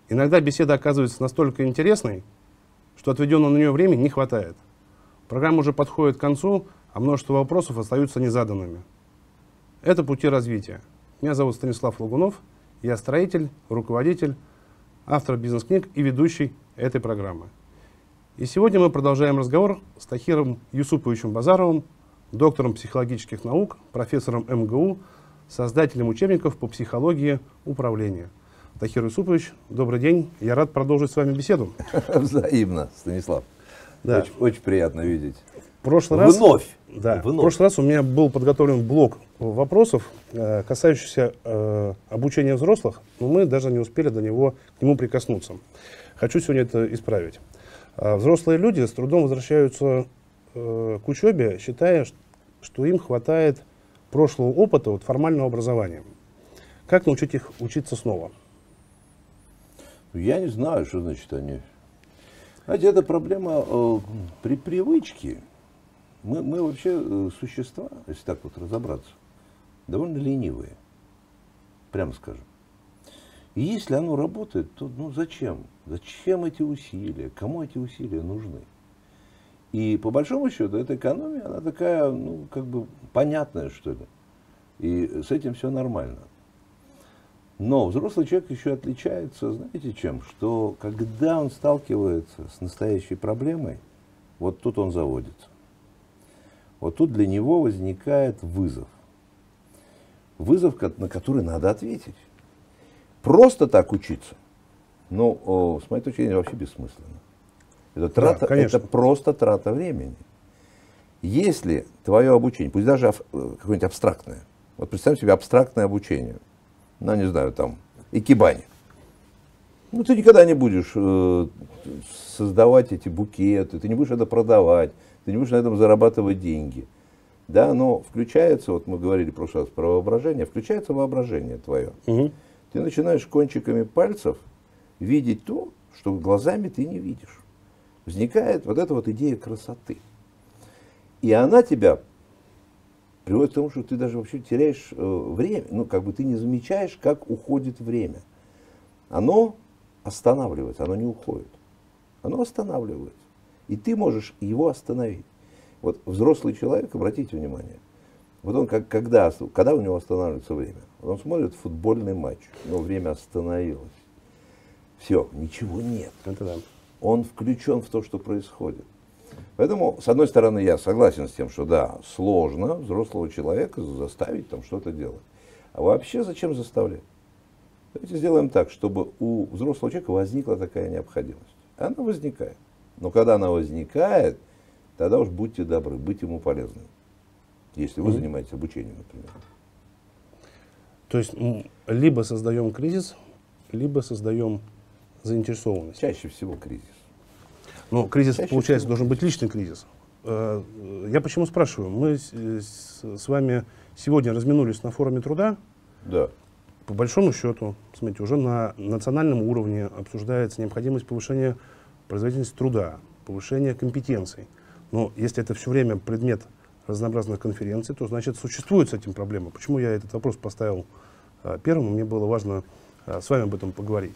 Иногда беседа оказывается настолько интересной, что отведенного на нее времени не хватает. Программа уже подходит к концу, а множество вопросов остаются незаданными. Это пути развития. Меня зовут Станислав Лагунов, я строитель, руководитель, автор бизнес-книг и ведущий этой программы. И сегодня мы продолжаем разговор с Тахиром Юсуповичем Базаровым, доктором психологических наук, профессором МГУ, создателем учебников по психологии управления. Тахир Юсупович, добрый день. Я рад продолжить с вами беседу. Взаимно, Станислав. Да. Очень приятно видеть. В прошлый раз у меня был подготовлен блок вопросов, касающихся обучения взрослых, но мы даже не успели к нему прикоснуться. Хочу сегодня это исправить. Взрослые люди с трудом возвращаются к учебе, считая, что им хватает прошлого опыта, формального образования. Как научить их учиться снова? Я не знаю, что значит они. Знаете, это проблема при привычке. Мы вообще существа, если так вот разобраться, довольно ленивые, прямо скажем. И если оно работает, то зачем? Зачем эти усилия? Кому эти усилия нужны? И по большому счету эта экономия, она такая, как бы понятная, что ли. И с этим все нормально. Но взрослый человек еще отличается, знаете чем? Что когда он сталкивается с настоящей проблемой, вот тут он заводится. Вот тут для него возникает вызов. Вызов, на который надо ответить. Просто так учиться, с моей точки зрения, вообще бессмысленно. Это просто трата времени. Если твое обучение, пусть даже какое-нибудь абстрактное, вот представь себе абстрактное обучение, не знаю, икебане. Ты никогда не будешь создавать эти букеты, ты не будешь это продавать, ты не будешь на этом зарабатывать деньги. Да, но включается, мы говорили в прошлый раз про воображение, включается воображение твое. Угу. Ты начинаешь кончиками пальцев видеть то, что глазами ты не видишь. Возникает вот эта идея красоты. И она тебя приводит к тому, что ты даже вообще теряешь время. Ты не замечаешь, как уходит время. Оно останавливается, оно не уходит. Оно останавливается. И ты можешь его остановить. Вот взрослый человек, обратите внимание, вот он когда у него останавливается время, он смотрит футбольный матч, но время остановилось. Все, ничего нет. Он включен в то, что происходит. Поэтому, с одной стороны, я согласен с тем, что да, сложно взрослого человека заставить что-то делать. А вообще зачем заставлять? Давайте сделаем так, чтобы у взрослого человека возникла такая необходимость. Она возникает. Но когда она возникает, тогда уж будьте добры, быть ему полезным. Если вы занимаетесь обучением, например. То есть либо создаем кризис, либо создаем заинтересованность. Чаще всего кризис. Но кризис, получается, должен быть личный кризис. Я почему спрашиваю? Мы с вами сегодня разминулись на форуме труда. Да. По большому счету, смотрите, уже на национальном уровне обсуждается необходимость повышения производительности труда, повышения компетенций. Но если это все время предмет разнообразных конференций, то значит существует с этим проблема. Почему я этот вопрос поставил первым? Мне было важно с вами об этом поговорить.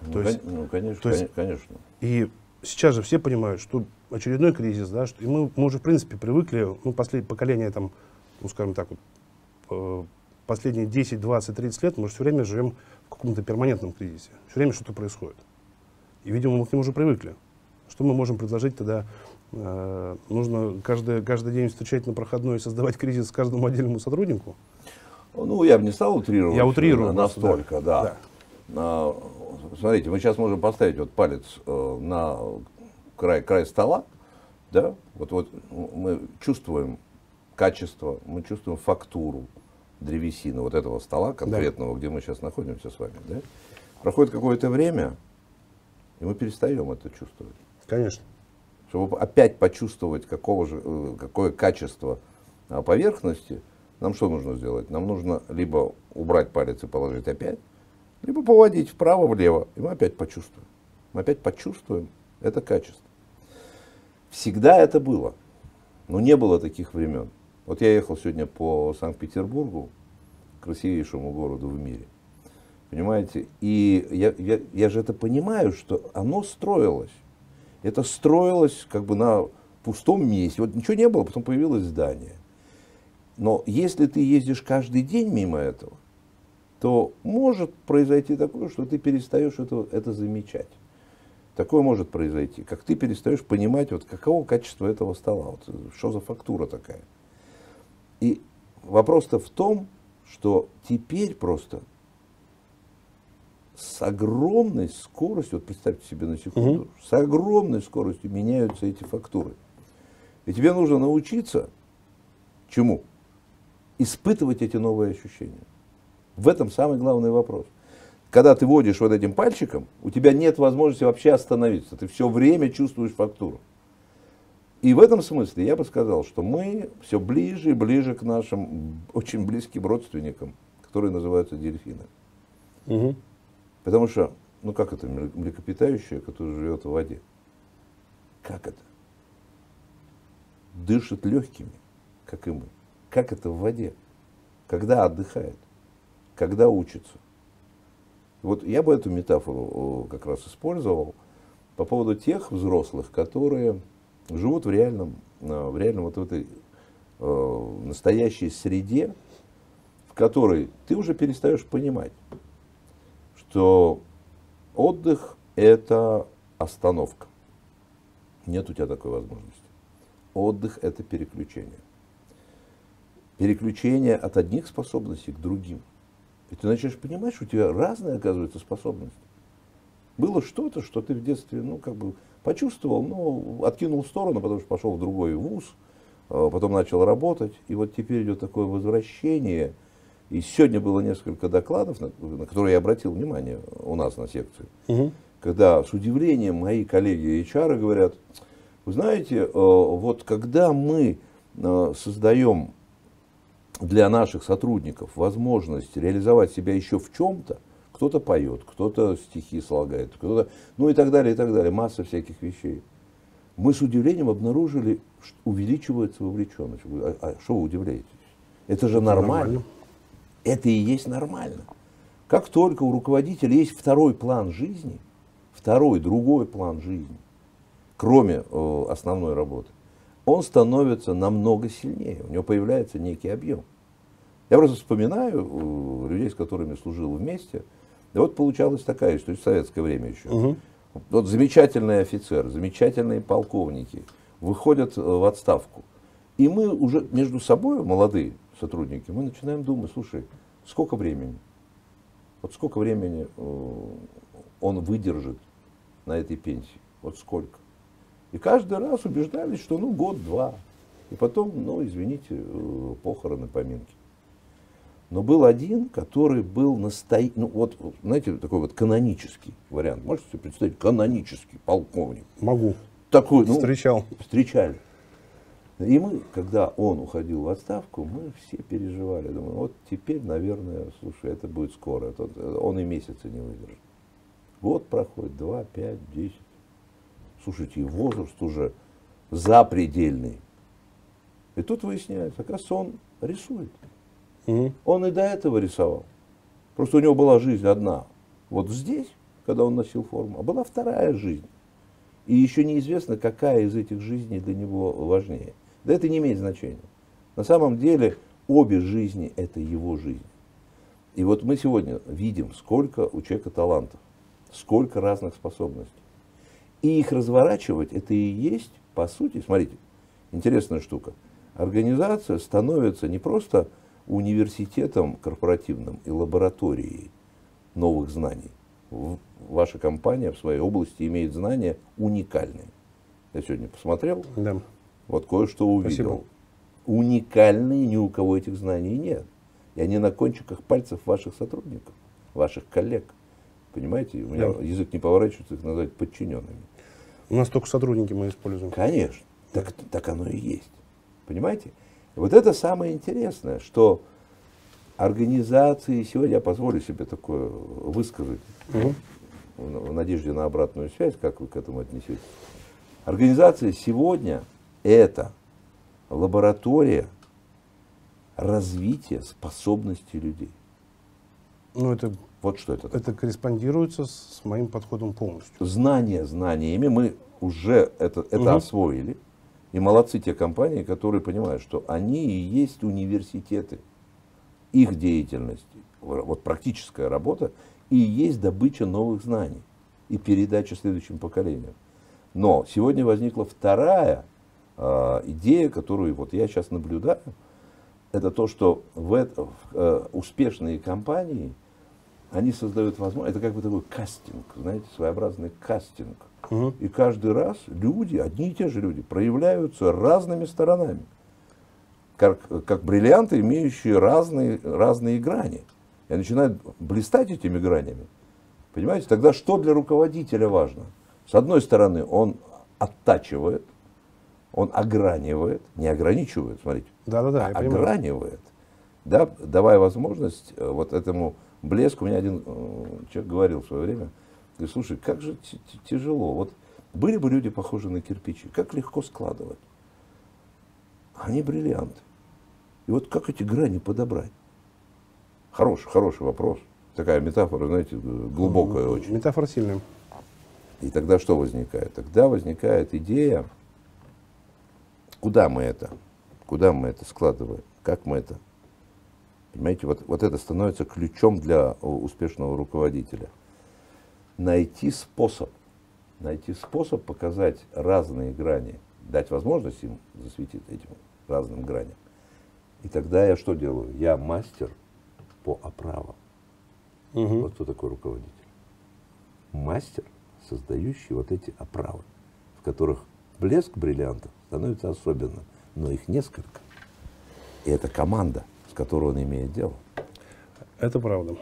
Конечно. И сейчас же все понимают, что очередной кризис, да, и мы уже в принципе привыкли, поколение скажем так, последние 10, 20, 30 лет мы же все время живем в каком-то перманентном кризисе. Все время что-то происходит. И, видимо, мы к нему уже привыкли. Что мы можем предложить тогда? Нужно каждый день встречать на проходной и создавать кризис каждому отдельному сотруднику? Я бы не стал утрировать. Я утрирую настолько, да. Смотрите, мы сейчас можем поставить палец на край стола, да, вот мы чувствуем качество, мы чувствуем фактуру древесины этого стола конкретного, где мы сейчас находимся с вами, да. Проходит какое-то время, и мы перестаем это чувствовать. Конечно. Чтобы опять почувствовать какое качество поверхности, нам что нужно сделать? Нам нужно либо убрать палец и положить опять, либо поводить вправо-влево, и мы опять почувствуем. Мы опять почувствуем это качество. Всегда это было, но не было таких времен. Я ехал сегодня по Санкт-Петербургу, красивейшему городу в мире. Понимаете? И я же это понимаю, что оно строилось. Это строилось как бы на пустом месте. Вот ничего не было, потом появилось здание. Но если ты ездишь каждый день мимо этого, то может произойти такое, что ты перестаешь это замечать. Такое может произойти, как ты перестаешь понимать, вот каково качество этого стола, вот, что за фактура такая. И вопрос-то в том, что теперь просто с огромной скоростью, вот представьте себе на секунду, с огромной скоростью меняются эти фактуры. И тебе нужно научиться чему? Испытывать эти новые ощущения. В этом самый главный вопрос. Когда ты водишь вот этим пальчиком, у тебя нет возможности вообще остановиться. Ты все время чувствуешь фактуру. И в этом смысле я бы сказал, что мы все ближе и ближе к нашим очень близким родственникам, которые называются дельфины. Угу. Потому что, ну как это, млекопитающее, которое живет в воде? Как это? Дышит легкими, как и мы. Как это в воде? Когда отдыхает? Когда учится? Вот я бы эту метафору как раз использовал по поводу тех взрослых, которые живут в реальном вот в этой настоящей среде, в которой ты уже перестаешь понимать, что отдых – это остановка. Нет у тебя такой возможности. Отдых – это переключение. Переключение от одних способностей к другим. И ты начинаешь понимать, что у тебя разные, оказывается, способности. Было что-то, что ты в детстве, ну, как бы почувствовал, но откинул в сторону, потому что пошел в другой вуз, потом начал работать. И вот теперь идет такое возвращение. И сегодня было несколько докладов, на которые я обратил внимание у нас на секции, когда с удивлением мои коллеги HR говорят: вы знаете, вот когда мы создаем для наших сотрудников возможность реализовать себя еще в чем-то, кто-то поет, кто-то стихи слагает, кто-то, ну и так далее, масса всяких вещей. Мы с удивлением обнаружили, что увеличивается вовлеченность. А что вы удивляетесь? Это же нормально. Это и есть нормально. Как только у руководителя есть второй план жизни, другой план жизни, кроме основной работы, он становится намного сильнее, у него появляется некий объем. Я просто вспоминаю людей, с которыми служил вместе, и вот получалась такая история, в советское время еще. Вот замечательные офицеры, замечательные полковники выходят в отставку. И мы уже между собой, молодые сотрудники, мы начинаем думать: слушай, сколько времени? Вот сколько времени он выдержит на этой пенсии? Вот сколько? И каждый раз убеждались, что ну год-два. И потом, ну извините, похороны, поминки. Но был один, который был ну вот, знаете, такой вот канонический вариант. Можете себе представить? Канонический полковник. Могу. Такой, ну, встречал. Встречали. И мы, когда он уходил в отставку, мы все переживали. Думаю, вот теперь, наверное, слушай, это будет скоро. Он и месяца не выдержит. Год проходит, 2, 5, 10. Слушайте, и возраст уже запредельный. И тут выясняется, оказывается, он рисует. Он и до этого рисовал. Просто у него была жизнь одна. Вот здесь, когда он носил форму, а была вторая жизнь. И еще неизвестно, какая из этих жизней для него важнее. Да это не имеет значения. На самом деле обе жизни – это его жизнь. И вот мы сегодня видим, сколько у человека талантов, сколько разных способностей. И их разворачивать – это и есть, по сути, смотрите, интересная штука. Организация становится не просто университетом корпоративным и лабораторией новых знаний. Ваша компания в своей области имеет знания уникальные. Я сегодня посмотрел, да. Вот кое-что увидел. Спасибо. Уникальные, ни у кого этих знаний нет. И они на кончиках пальцев ваших сотрудников, ваших коллег. Понимаете, у меня язык не поворачивается их назвать подчиненными. У нас только сотрудники мы используем. Конечно, так оно и есть. Понимаете? И вот это самое интересное, что организации, сегодня я позволю себе такое высказать, в надежде на обратную связь, как вы к этому отнесетесь. Организация сегодня это лаборатория развития способностей людей. Ну, это Вот что это такое. Это корреспондируется с моим подходом полностью. Знаниями мы уже это освоили. И молодцы те компании, которые понимают, что они и есть университеты. Их деятельность, вот практическая работа, и есть добыча новых знаний и передача следующим поколениям. Но сегодня возникла вторая идея, которую вот я сейчас наблюдаю. Это то, что успешные компании, они создают возможность, это как бы такой кастинг, знаете, своеобразный кастинг. И каждый раз люди, одни и те же люди, проявляются разными сторонами. Как бриллианты, имеющие разные грани. И начинают блистать этими гранями. Понимаете, тогда что для руководителя важно? С одной стороны, он оттачивает, он огранивает, не ограничивает, смотрите, огранивает, да, давая возможность вот этому блеску. Мне один человек говорил в свое время, говорит, слушай, как же тяжело, вот были бы люди похожи на кирпичи, как легко складывать. Они бриллианты. И вот как эти грани подобрать? Хороший вопрос. Такая метафора, знаете, глубокая очень. Метафора сильная. И тогда что возникает? Тогда возникает идея, куда мы это складываем, как мы это. Понимаете, вот это становится ключом для успешного руководителя. Найти способ показать разные грани, дать возможность им засветить этим разным граням. И тогда я что делаю? Я мастер по оправам. Вот кто такой руководитель. Мастер, создающий вот эти оправы, в которых блеск бриллиантов становится особенным, но их несколько. И это команда, с которой он имеет дело. Это правда.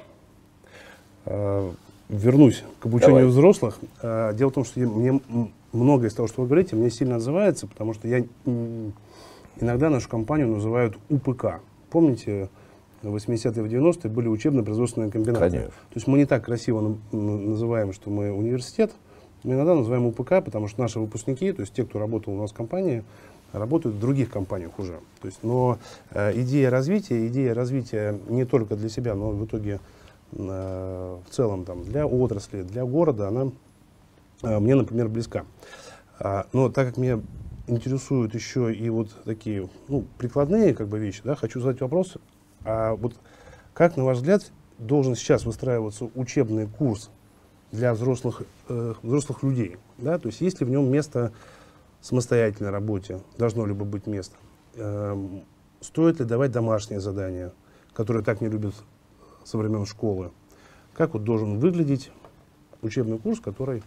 Вернусь к обучению взрослых. Дело в том, что мне многое из того, что вы говорите, мне сильно отзывается, потому что я иногда нашу компанию называют УПК. Помните, в 80-е, в 90-е были учебно-производственные комбинаты. Конечно. То есть мы не так красиво называем, что мы университет, мы иногда называем УПК, потому что наши выпускники, то есть те, кто работал у нас в компании, работают в других компаниях уже. То есть, но идея развития не только для себя, но в итоге в целом там, для отрасли, для города, она мне, например, близка. Но так как меня интересуют еще и вот такие прикладные как бы вещи, да, хочу задать вопрос, вот как, на ваш взгляд, должен сейчас выстраиваться учебный курс для взрослых людей? Да? То есть есть ли в нем место самостоятельной работе, должно ли быть место? Стоит ли давать домашние задания, которые так не любят со времен школы? Как вот должен выглядеть учебный курс, который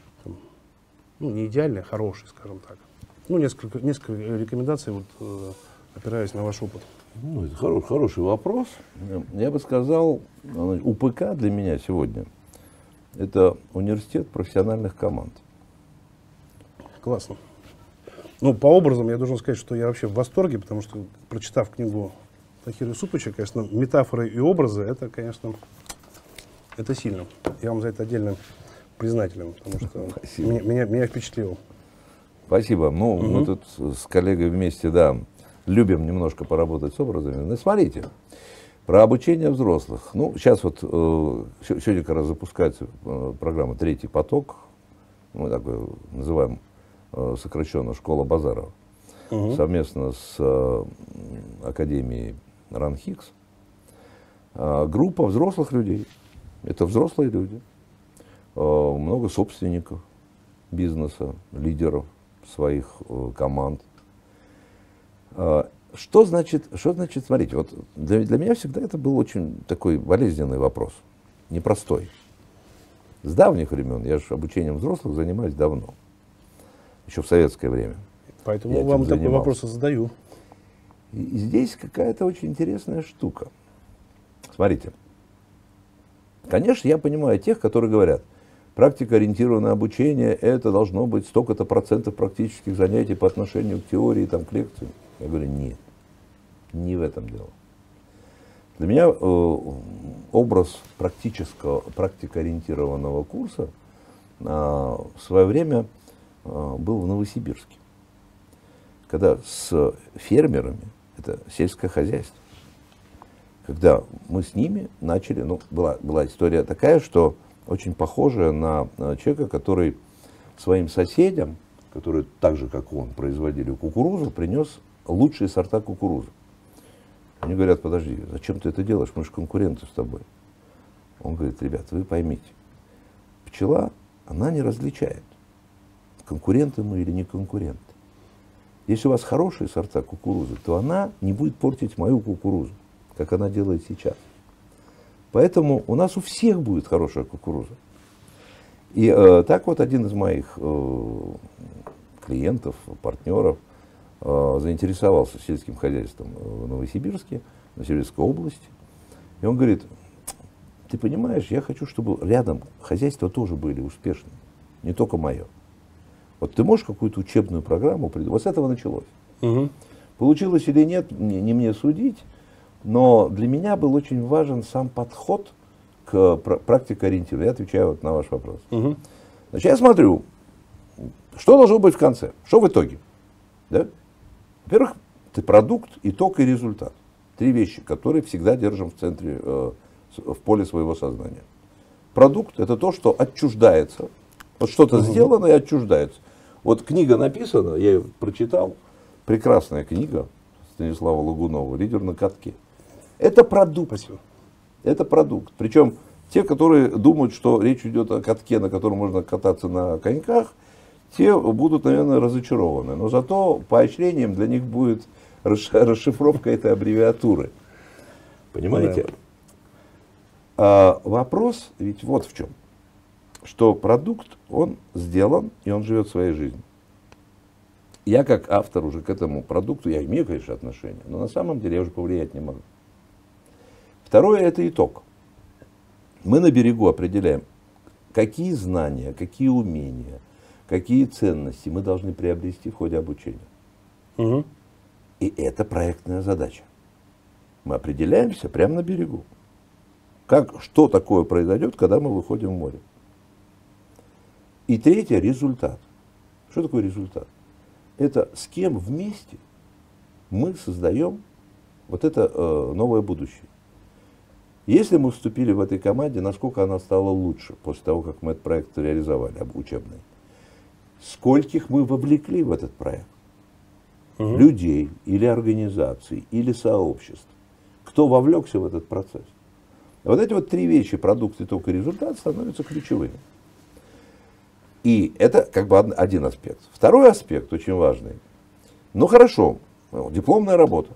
не идеальный, а хороший, скажем так? Несколько рекомендаций, опираясь на ваш опыт. Это хороший вопрос. Я бы сказал, УПК для меня сегодня — это университет профессиональных команд. Классно. По образам я должен сказать, что я вообще в восторге, потому что, прочитав книгу Тахира Юсуповича, конечно, метафоры и образы, это, конечно, это сильно. Я вам за это отдельно признателен, потому что меня впечатлило. Спасибо. Мы тут с коллегой вместе, да, любим немножко поработать с образами. Но смотрите, про обучение взрослых. Сейчас вот сегодня как раз запускается программа «Третий поток». Мы такой называем сокращенно «Школа Базарова». Совместно с Академией РАНХИКС. Группа взрослых людей. Это взрослые люди. Много собственников бизнеса, лидеров своих команд. Что значит, смотрите, вот для меня всегда это был очень такой болезненный вопрос, непростой. С давних времен, я же обучением взрослых занимаюсь давно, еще в советское время. Поэтому вам такой вопрос задаю. И здесь какая-то очень интересная штука. Смотрите, конечно, я понимаю тех, которые говорят, практикоориентированное обучение — это должно быть столько-то процентов практических занятий по отношению к теории, к лекциям. Я говорю, нет, не в этом дело. Для меня образ практикоориентированного курса в свое время был в Новосибирске, когда с фермерами, это сельское хозяйство, когда мы с ними начали, ну, была история такая, что очень похожая на человека, который своим соседям, которые так же, как он, производили кукурузу, принес лучшие сорта кукурузы. Они говорят: подожди, зачем ты это делаешь, мы же конкуренты с тобой. Он говорит: ребят, вы поймите, пчела, она не различает, конкуренты мы или не конкуренты. Если у вас хорошие сорта кукурузы, то она не будет портить мою кукурузу, как она делает сейчас. Поэтому у нас у всех будет хорошая кукуруза. И так вот один из моих клиентов, партнеров заинтересовался сельским хозяйством в Новосибирске, в Новосибирской области. И он говорит: ты понимаешь, я хочу, чтобы рядом хозяйства тоже были успешны, не только мое. Вот ты можешь какую-то учебную программу придумать? Вот с этого началось. Угу. Получилось или нет, не мне судить, но для меня был очень важен сам подход к практикоориентированию. Я отвечаю вот на ваш вопрос. Угу. Значит, я смотрю, что должно быть в конце, что в итоге. Да? Во-первых, это продукт, итог и результат. Три вещи, которые всегда держим в центре, в поле своего сознания. Продукт — это то, что отчуждается. Вот что-то сделано и отчуждается. Вот книга написана, я ее прочитал, прекрасная книга Станислава Лагунова «Лидер на катке». Это продукт. Спасибо. Это продукт. Причем те, которые думают, что речь идет о катке, на котором можно кататься на коньках, те будут, наверное, разочарованы. Но зато поощрением для них будет расшифровка этой аббревиатуры. Понимаете? Да. А вопрос ведь вот в чем. Что продукт, он сделан, и он живет своей жизнью. Я как автор уже к этому продукту, я имею, конечно, отношение, но на самом деле я уже повлиять не могу. Второе — это итог. Мы на берегу определяем, какие знания, какие умения, какие ценности мы должны приобрести в ходе обучения. Угу. И это проектная задача. Мы определяемся прямо на берегу. Что такое произойдет, когда мы выходим в море. И третье — результат. Что такое результат? Это с кем вместе мы создаем вот это новое будущее. Если мы вступили в этой команде, насколько она стала лучше после того, как мы этот проект реализовали, учебный. Скольких мы вовлекли в этот проект? Угу. Людей, или организаций, или сообществ. Кто вовлекся в этот процесс? Вот эти вот три вещи, продукт, итог и результат, становятся ключевыми. И это как бы один аспект. Второй аспект очень важный. Ну хорошо, дипломная работа.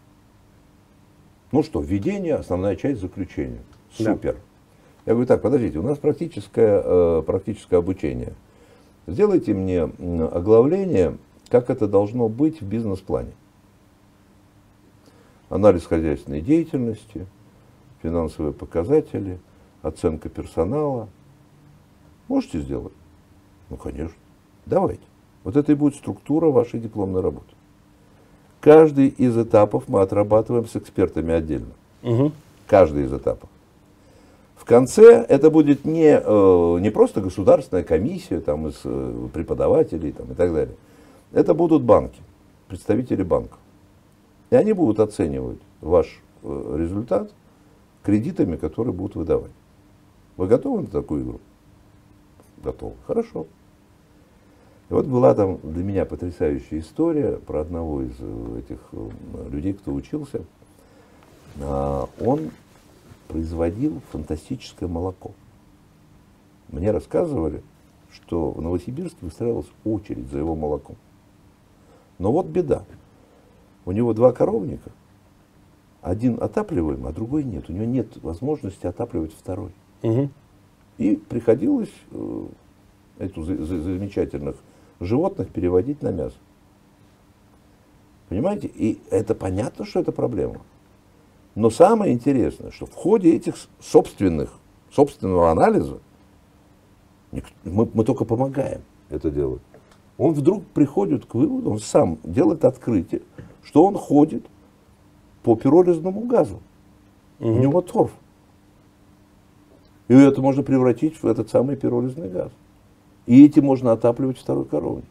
Ну что, введение, основная часть, заключения. Супер. Да. Я говорю: так, подождите, у нас практическое обучение. Сделайте мне оглавление, как это должно быть в бизнес-плане. Анализ хозяйственной деятельности, финансовые показатели, оценка персонала. Можете сделать? Ну, конечно. Давайте. Вот это и будет структура вашей дипломной работы. Каждый из этапов мы отрабатываем с экспертами отдельно. Угу. Каждый из этапов. В конце это будет не просто государственная комиссия там, из преподавателей там, и так далее. Это будут банки, представители банков. И они будут оценивать ваш результат кредитами, которые будут выдавать. Вы готовы на такую игру? Готовы. Хорошо. И вот была там для меня потрясающая история про одного из этих людей, кто учился. Он производил фантастическое молоко. Мне рассказывали, что в Новосибирске выстраивалась очередь за его молоком. Но вот беда. У него 2 коровника. Один отапливаемый, а другой нет. У него нет возможности отапливать второй. Угу. И приходилось эту замечательных животных переводить на мясо. Понимаете? И это понятно, что это проблема. Но самое интересное, что в ходе этих собственного анализа мы только помогаем это делать. Он вдруг приходит к выводу, он сам делает открытие, что он ходит по пиролизному газу. У него торф. И это можно превратить в этот самый пиролизный газ. И этим можно отапливать второй коровник.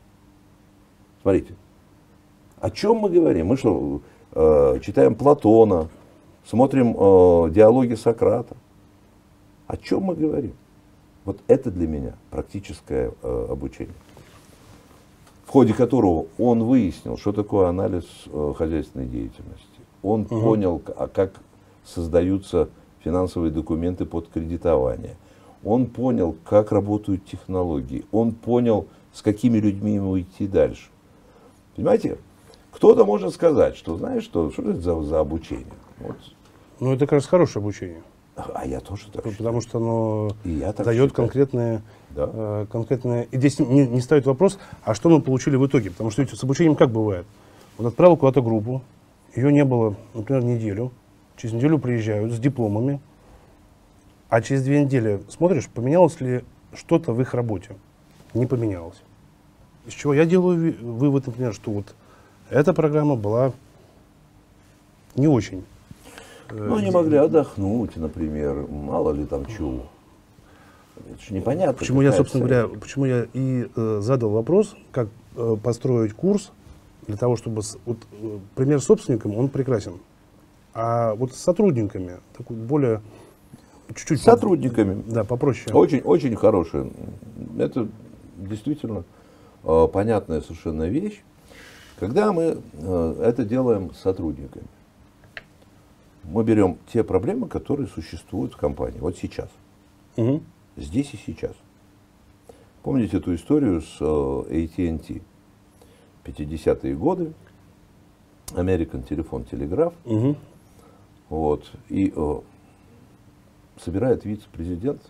Смотрите, о чем мы говорим? Мы что, читаем Платона, смотрим диалоги Сократа. О чем мы говорим? Вот это для меня практическое обучение, в ходе которого он выяснил, что такое анализ хозяйственной деятельности. Он понял, как создаются финансовые документы под кредитование. Он понял, как работают технологии. Он понял, с какими людьми ему идти дальше. Понимаете? Кто-то может сказать, что, знаешь, что это за обучение? Вот. Ну, это как раз хорошее обучение. А я тоже так считаю. Потому что оно дает считаю. конкретные... Да. И здесь не ставит вопрос, а что мы получили в итоге. Потому что ведь с обучением как бывает? Он отправил куда-то группу, ее не было, например, неделю. Через неделю приезжают с дипломами. А через 2 недели смотришь, поменялось ли что-то в их работе. Не поменялось. Из чего я делаю вывод, например, что вот эта программа была не очень. Ну, они могли отдохнуть, например, мало ли там чего. Это же непонятно. Почему я, собственно говоря, почему я и задал вопрос, как построить курс, для того, чтобы... Вот, пример с собственником, он прекрасен. А вот с сотрудниками, такой более... Чуть-чуть... С сотрудниками. Да, попроще. Очень, очень хорошие. Это действительно понятная совершенно вещь. Когда мы это делаем с сотрудниками, мы берем те проблемы, которые существуют в компании. Вот сейчас. Угу. Здесь и сейчас. Помните эту историю с AT&T? 50-е годы. American телефон, телеграф. Угу. Вот. И собирает вице-президент.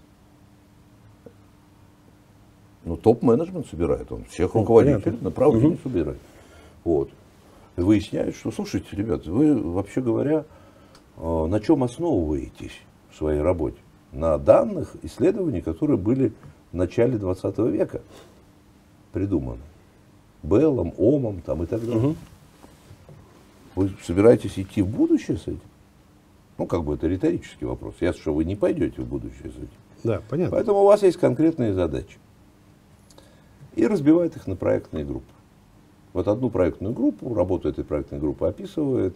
Ну, топ-менеджмент собирает. Он всех руководителей направлений собирает. Вот. И выясняет, что, слушайте, ребята, вы, вообще говоря, на чем основываетесь в своей работе? На данных исследований, которые были в начале 20 века придуманы. Беллом, Омом там, и так далее. Угу. Вы собираетесь идти в будущее с этим? Ну, как бы это риторический вопрос. Ясно, что вы не пойдете в будущее с этим. Да, понятно. Поэтому у вас есть конкретные задачи. И разбивает их на проектные группы. Вот одну проектную группу, работу этой проектной группы описывает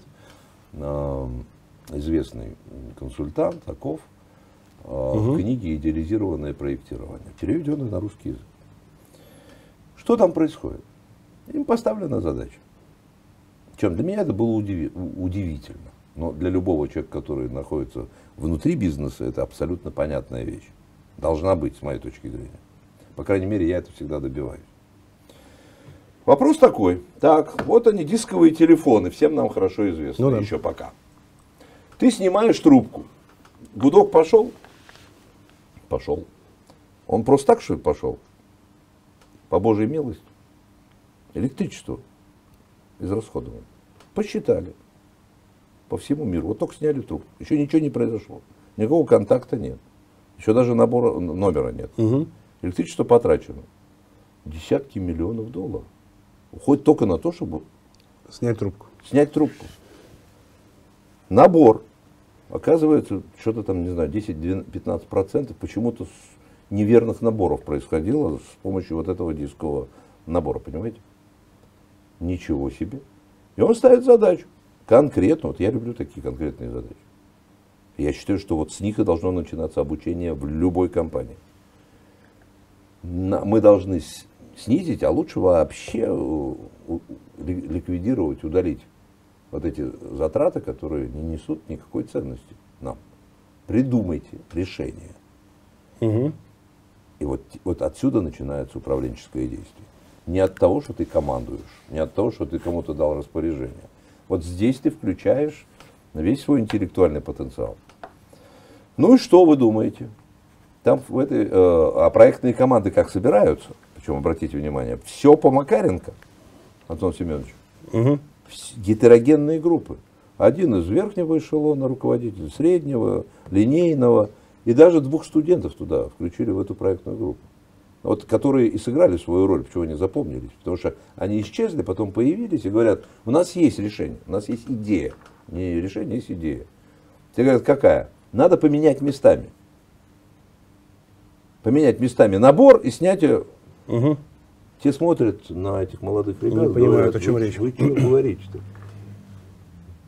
известный консультант Аков в книге «Идеализированное проектирование», переведенное на русский язык. Что там происходит? Им поставлена задача. Причем для меня это было удивительно. Но для любого человека, который находится внутри бизнеса, это абсолютно понятная вещь. Должна быть, с моей точки зрения. По крайней мере, я это всегда добиваюсь. Вопрос такой. Так, вот они, дисковые телефоны, всем нам хорошо известны, ну, да. Еще пока. Ты снимаешь трубку. Гудок пошел? Пошел. Он просто так, что ли, пошел? По Божьей милости. Электричество израсходовано. Посчитали. По всему миру. Вот только сняли трубку. Еще ничего не произошло. Никакого контакта нет. Еще даже номера нет. Угу. Электричество потрачено. Десятки миллионов долларов. Уходит только на то, чтобы снять трубку. Снять трубку. Набор. Оказывается, что-то там, не знаю, 10-15% почему-то неверных наборов происходило с помощью вот этого дискового набора. Понимаете? Ничего себе. И он ставит задачу. Конкретно. Вот я люблю такие конкретные задачи. Я считаю, что вот с них и должно начинаться обучение в любой компании. Мы должны снизить, а лучше вообще ликвидировать, удалить вот эти затраты, которые не несут никакой ценности нам. Придумайте решение. Угу. И вот отсюда начинается управленческое действие. Не от того, что ты командуешь, не от того, что ты кому-то дал распоряжение. Вот здесь ты включаешь весь свой интеллектуальный потенциал. Ну и что вы думаете? Там в этой, а проектные команды как собираются? Причем, обратите внимание, все по Макаренко, Антон Семенович. Угу. Гетерогенные группы. Один из верхнего эшелона, руководитель среднего, линейного. И даже 2 студентов туда включили в эту проектную группу. Вот, которые и сыграли свою роль, почему они запомнились. Потому что они исчезли, потом появились и говорят, у нас есть решение, у нас есть идея. Не решение, есть идея. Те говорят, какая? Надо поменять местами. Поменять местами набор и снятие. Угу. Те смотрят на этих молодых ребят. Не понимают, о чем речь. Вы что говорите-то?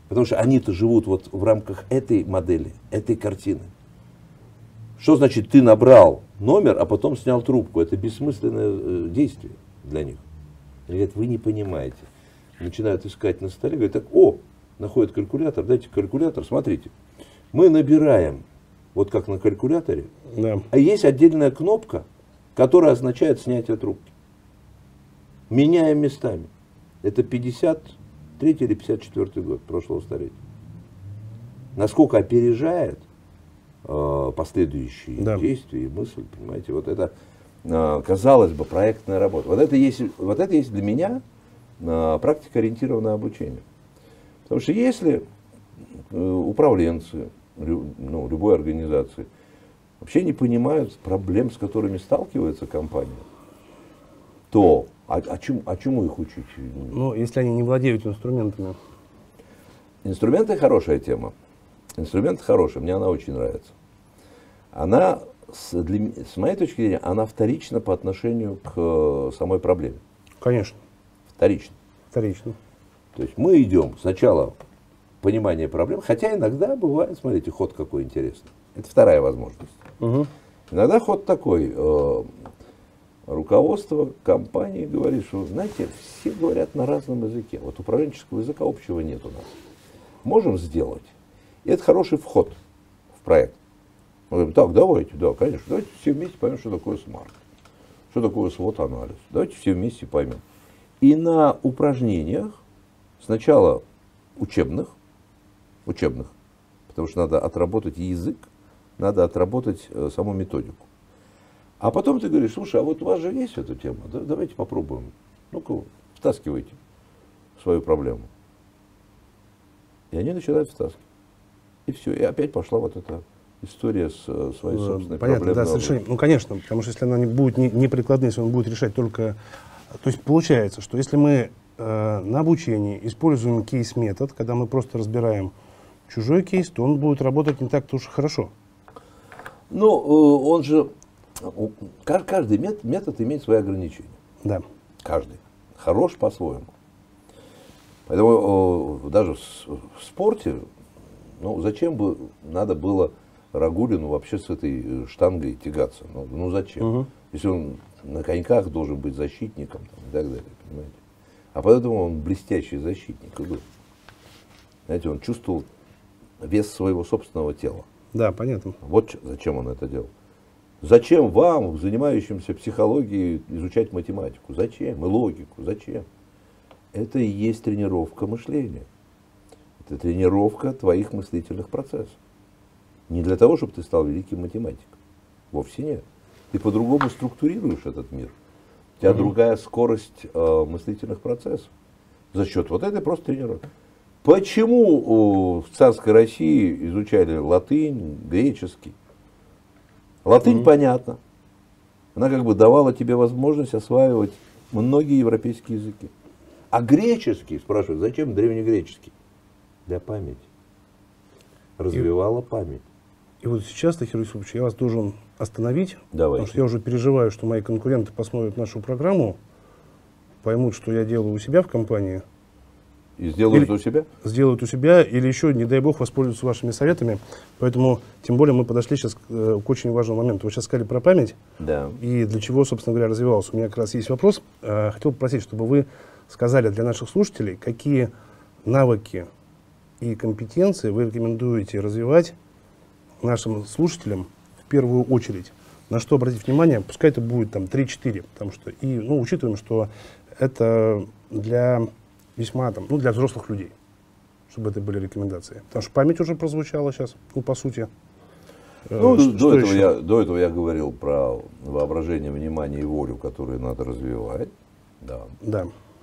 Потому что они-то живут вот в рамках этой модели, этой картины. Что значит ты набрал номер, а потом снял трубку? Это бессмысленное действие для них. Они говорят, вы не понимаете. Начинают искать на столе, говорят, так, о, находят калькулятор, дайте калькулятор, смотрите. Мы набираем, вот как на калькуляторе, Да. а есть отдельная кнопка, которая означает снятие трубки. Меняем местами. Это 53 или 54 год прошлого столетия. Насколько опережает последующие действия и мысли, понимаете, вот это, казалось бы, проектная работа. Вот это есть для меня практикоориентированное обучение. Потому что если управленцы любой организации вообще не понимают проблем, с которыми сталкивается компания, то чему их учить? Ну, если они не владеют инструментами. Инструменты хорошая тема. Инструмент хороший, мне она очень нравится. Она, с моей точки зрения, она вторична по отношению к самой проблеме. Конечно. Вторично. Вторично. То есть мы идем сначала понимание проблем, хотя иногда бывает, смотрите, ход какой интересный. Это вторая возможность. Угу. Иногда ход такой. Руководство компании говорит, что, знаете, все говорят на разном языке. Вот управленческого языка общего нет у нас. Можем сделать. И это хороший вход в проект. Мы говорим, так, давайте, да, конечно, давайте все вместе поймем, что такое смарт, что такое SWOT-анализ. Давайте все вместе поймем. И на упражнениях, сначала учебных, потому что надо отработать язык, надо отработать саму методику. А потом ты говоришь, слушай, а вот у вас же есть эта тема, да? Давайте попробуем. Ну-ка, втаскивайте свою проблему. И они начинают втаскивать. И все, и опять пошла вот эта история с своей собственной Понятно, проблемой. да, совершенно. Ну, конечно, потому что если она не будет не прикладной, если он будет решать только... То есть получается, что если мы на обучении используем кейс-метод, когда мы просто разбираем чужой кейс, то он будет работать не так-то уж и хорошо. Ну, он же... Каждый метод имеет свои ограничения. Да. Каждый. Хорош по-своему. Поэтому даже в спорте, ну, зачем бы надо было Рагулину вообще с этой штангой тягаться? Ну зачем? Угу. Если он на коньках должен быть защитником там, и так далее, понимаете? А поэтому он блестящий защитник. Знаете, он чувствовал вес своего собственного тела. Да, понятно. Вот зачем он это делал. Зачем вам, занимающимся психологией, изучать математику? Зачем? И логику? Зачем? Это и есть тренировка мышления. Это тренировка твоих мыслительных процессов. Не для того, чтобы ты стал великим математиком. Вовсе нет. Ты по-другому структурируешь этот мир. У тебя другая скорость мыслительных процессов. За счет вот этой просто тренировки. Почему в царской России изучали латынь, греческий? Латынь понятно. Она как бы давала тебе возможность осваивать многие европейские языки. А греческий, спрашивают, зачем древнегреческий? Для памяти. Развивала память. И вот сейчас, Тахир Юсупович, я вас должен остановить, Давайте. потому что я уже переживаю, что мои конкуренты посмотрят нашу программу, поймут, что я делаю у себя в компании. И сделают у себя? Сделают у себя, или еще, не дай бог, воспользуются вашими советами. Поэтому, тем более, мы подошли сейчас к очень важному моменту. Вы сейчас сказали про память, Да. и для чего, собственно говоря, развивался. У меня как раз есть вопрос. Хотел попросить, чтобы вы сказали для наших слушателей, какие навыки и компетенции вы рекомендуете развивать нашим слушателям в первую очередь. На что обратить внимание, пускай это будет там 3-4, потому что, и, ну, учитываем, что это для весьма там, ну, для взрослых людей, чтобы это были рекомендации. Потому что память уже прозвучала сейчас, ну, по сути. Ну, до этого я говорил про воображение, внимание и волю, которые надо развивать. Да. Да.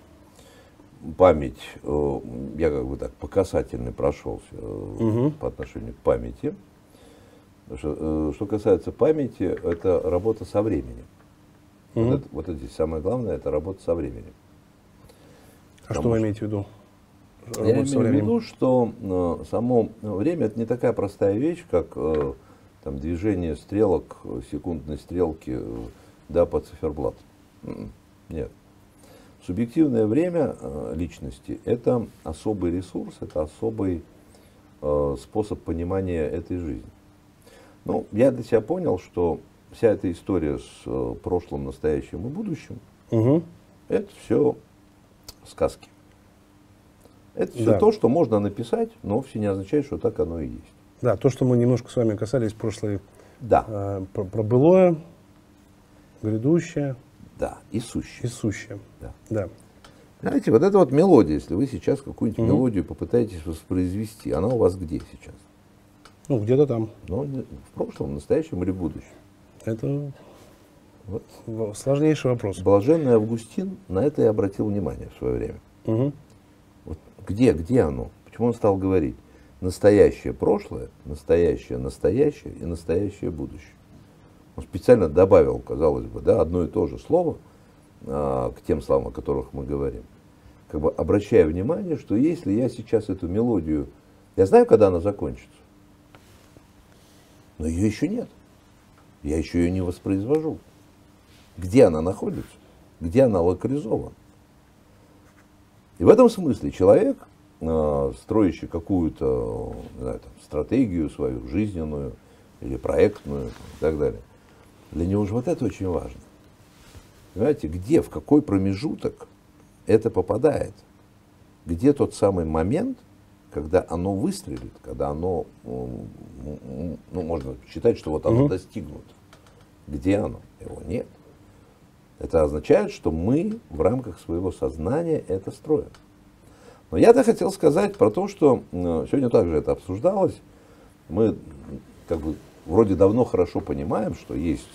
Память, я как бы так по касательной прошелся по отношению к памяти. Что касается памяти, это работа со временем. Вот это здесь самое главное, это работа со временем. А что вы имеете в виду? Я имею в виду, что само время это не такая простая вещь, как там, движение стрелок, секундной стрелки, да, по циферблату. Нет. Субъективное время личности – это особый ресурс, это особый способ понимания этой жизни. Ну, я для себя понял, что вся эта история с прошлым, настоящим и будущим – это все сказки. Это все то, что можно написать, но вовсе не означает, что так оно и есть. Да, то, что мы немножко с вами касались в прошлой, про былое, грядущее. Да, и сущее. И сущее. Да. Знаете, вот эта вот мелодия, если вы сейчас какую-нибудь мелодию попытаетесь воспроизвести, она у вас где сейчас? Ну, где-то там. Ну, в прошлом, в настоящем или в будущем? Это сложнейший вопрос. Блаженный Августин на это и обратил внимание в свое время. Вот где оно? Почему он стал говорить настоящее прошлое, настоящее настоящее и настоящее будущее? Он специально добавил, казалось бы, одно и то же слово к тем словам, о которых мы говорим. Как бы обращая внимание, что если я сейчас эту мелодию, я знаю, когда она закончится, но ее еще нет. Я еще ее не воспроизвожу. Где она находится? Где она локализована? И в этом смысле человек, строящий какую-то, не знаю, там, стратегию свою, жизненную или проектную и так далее, для него же вот это очень важно. Понимаете, где, в какой промежуток это попадает? Где тот самый момент, когда оно выстрелит, когда оно, ну, можно считать, что вот оно достигнуто. Где оно? Его нет. Это означает, что мы в рамках своего сознания это строим. Но я-то хотел сказать про то, что сегодня также это обсуждалось. Мы как бы вроде давно хорошо понимаем, что есть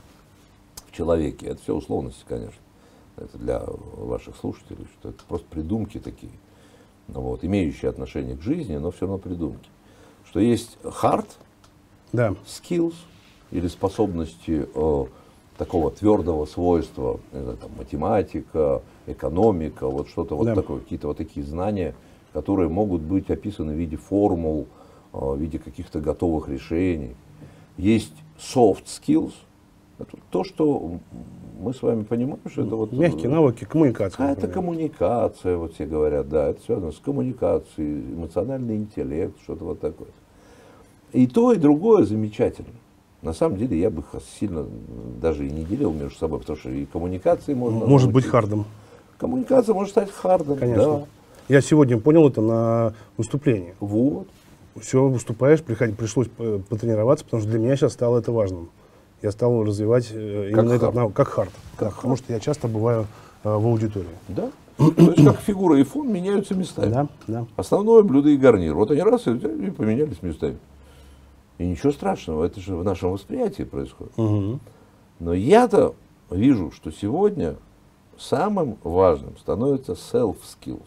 в человеке, это все условности, конечно, это для ваших слушателей, что это просто придумки такие, вот, имеющие отношение к жизни, но все равно придумки. Что есть hard skills или способности такого твердого свойства, не знаю, там, математика, экономика, вот что-то вот такое, какие-то вот такие знания, которые могут быть описаны в виде формул, в виде каких-то готовых решений. Есть soft skills, это то, что мы с вами понимаем, что это вот... Мягкие навыки коммуникации. Это коммуникация, вот все говорят, да, это связано с коммуникацией, эмоциональный интеллект, что-то вот такое. И то, и другое замечательно. На самом деле я бы сильно даже и не делил между собой, потому что и коммуникации можно... Может быть хардом. Коммуникация может стать хардом, конечно. Да. Я сегодня понял это на выступлении. Вот. Все, выступаешь, пришлось потренироваться, потому что для меня сейчас стало это важным. Я стал развивать именно этот навык, как хард. Потому что я часто бываю в аудитории. Да. То есть как фигура и фон меняются местами. Да. Основное блюдо и гарнир. Вот они раз и поменялись местами. И ничего страшного, это же в нашем восприятии происходит. Но я-то вижу, что сегодня самым важным становится self-skills.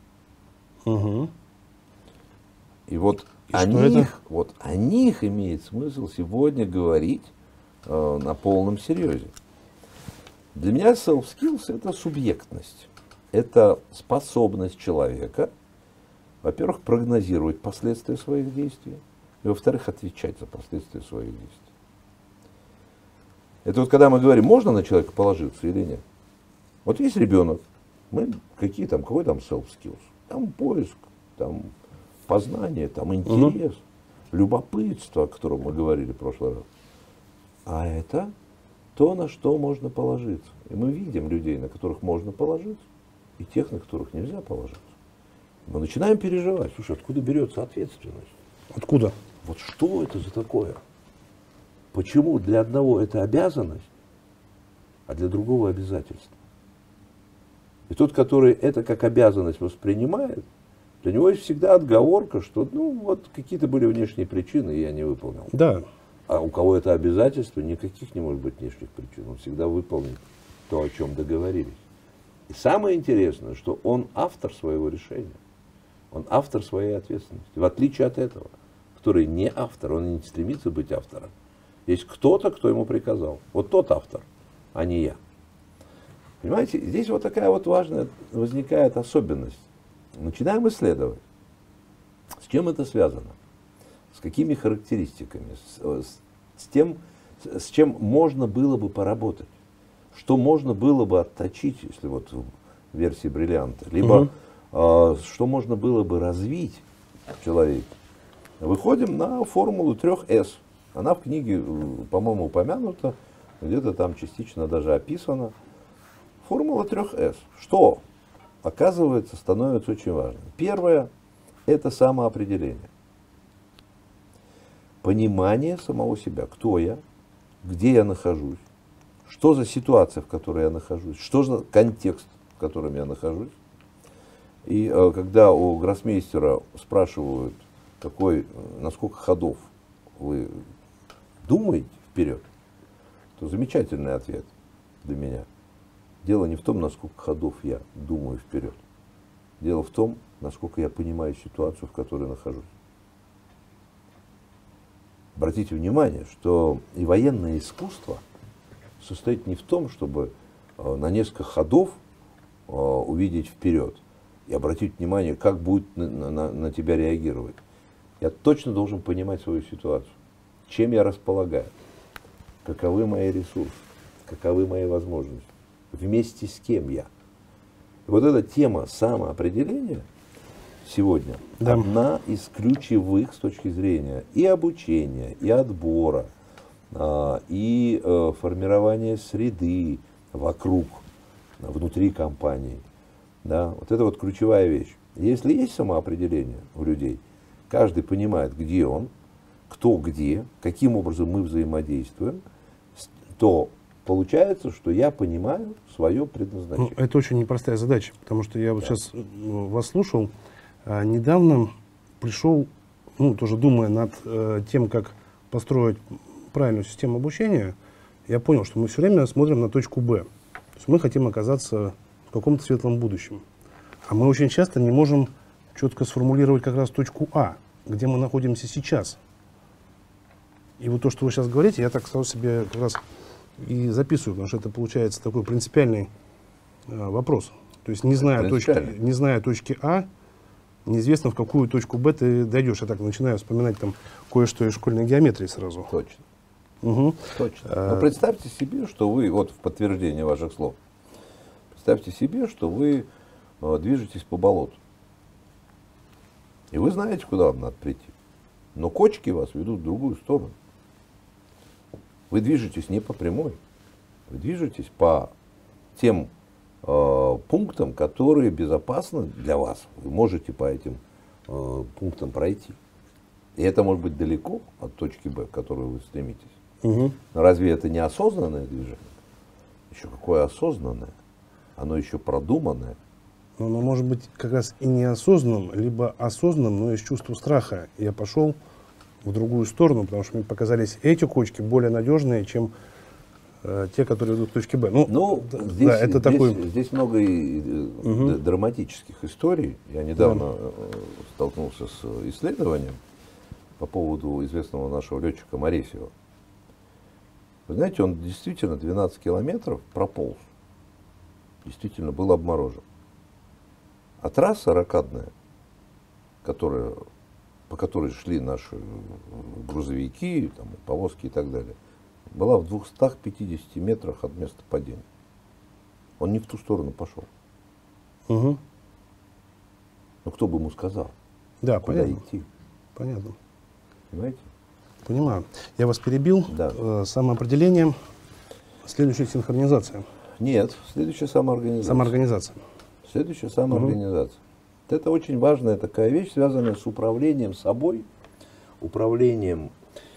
И вот о них имеет смысл сегодня говорить на полном серьезе. Для меня self-skills это субъектность. Это способность человека, во-первых, прогнозировать последствия своих действий, и, во-вторых, отвечать за последствия своих действий. Это вот когда мы говорим, можно на человека положиться или нет. Вот есть ребенок, какой там self-skills? Там поиск, там познание, там интерес, любопытство, о котором мы говорили в прошлый раз. А это то, на что можно положиться. И мы видим людей, на которых можно положиться, и тех, на которых нельзя положиться. Мы начинаем переживать. Слушай, откуда берется ответственность? Откуда? Вот что это за такое? Почему для одного это обязанность, а для другого обязательство? И тот, который это как обязанность воспринимает, для него есть всегда отговорка, что вот какие-то были внешние причины, и я не выполнил. Да. А у кого это обязательство, никаких не может быть внешних причин. Он всегда выполнит то, о чем договорились. И самое интересное, что он автор своего решения. Он автор своей ответственности. В отличие от этого, который не автор, он не стремится быть автором. Есть кто-то, кто ему приказал. Вот тот автор, а не я. Понимаете, здесь вот такая вот важная возникает особенность. Начинаем исследовать. С чем это связано? С какими характеристиками? С тем, с чем можно было бы поработать. Что можно было бы отточить, если вот версии бриллианта, либо что можно было бы развить в человеке. Выходим на формулу 3С. Она в книге, по-моему, упомянута, где-то там частично даже описана. Формула 3С. Что, оказывается, становится очень важным. Первое – это самоопределение. Понимание самого себя. Кто я, где я нахожусь, что за ситуация, в которой я нахожусь, что за контекст, в котором я нахожусь. И когда у гроссмейстера спрашивают, на сколько ходов вы думаете вперед, то замечательный ответ для меня. Дело не в том, на сколько ходов я думаю вперед. Дело в том, насколько я понимаю ситуацию, в которой нахожусь. Обратите внимание, что и военное искусство состоит не в том, чтобы на несколько ходов увидеть вперед и обратить внимание, как будет на тебя реагировать. Я точно должен понимать свою ситуацию, чем я располагаю, каковы мои ресурсы, каковы мои возможности, вместе с кем я. И вот эта тема самоопределения сегодня одна из ключевых с точки зрения и обучения, и отбора, и формирования среды вокруг, внутри компании. Да, вот это вот ключевая вещь. Если есть самоопределение у людей, каждый понимает, где он, кто где, каким образом мы взаимодействуем, то получается, что я понимаю свое предназначение. Это очень непростая задача, потому что я вот сейчас вас слушал, недавно пришел, тоже думая над тем, как построить правильную систему обучения, я понял, что мы все время смотрим на точку Б. То есть мы хотим оказаться в каком-то светлом будущем. А мы очень часто не можем четко сформулировать как раз точку А, где мы находимся сейчас. И вот то, что вы сейчас говорите, я так сразу себе как раз и записываю, потому что это получается такой принципиальный вопрос. То есть не зная точки А, неизвестно, в какую точку Б ты дойдешь. Я так начинаю вспоминать там кое-что из школьной геометрии сразу. Точно. Точно. Но представьте себе, что вы, вот в подтверждение ваших слов, представьте себе, что вы движетесь по болоту. И вы знаете, куда вам надо прийти. Но кочки вас ведут в другую сторону. Вы движетесь не по прямой. Вы движетесь по тем пунктам, которые безопасны для вас. Вы можете по этим пунктам пройти. И это может быть далеко от точки Б, к которой вы стремитесь. Но разве это не осознанное движение? Еще какое осознанное? Оно еще продуманное. Но оно может быть как раз и неосознанным, либо осознанным, но из чувства страха. Я пошел в другую сторону, потому что мне показались эти кочки более надежные, чем те, которые идут к точке Б. Здесь много драматических историй. Я недавно столкнулся с исследованием по поводу известного нашего летчика Моресьева. Вы знаете, он действительно 12 километров прополз. Действительно был обморожен. А трасса рокадная, по которой шли наши грузовики, там, повозки и так далее, была в 250 метрах от места падения. Он не в ту сторону пошел. Но кто бы ему сказал, куда понятно. Идти? Понятно. Понимаете? Понимаю. Я вас перебил. Да. Самоопределение. Следующая синхронизация. Нет, следующая самоорганизация. Самоорганизация. Следующая самоорганизация. Это очень важная такая вещь, связанная с управлением собой, управлением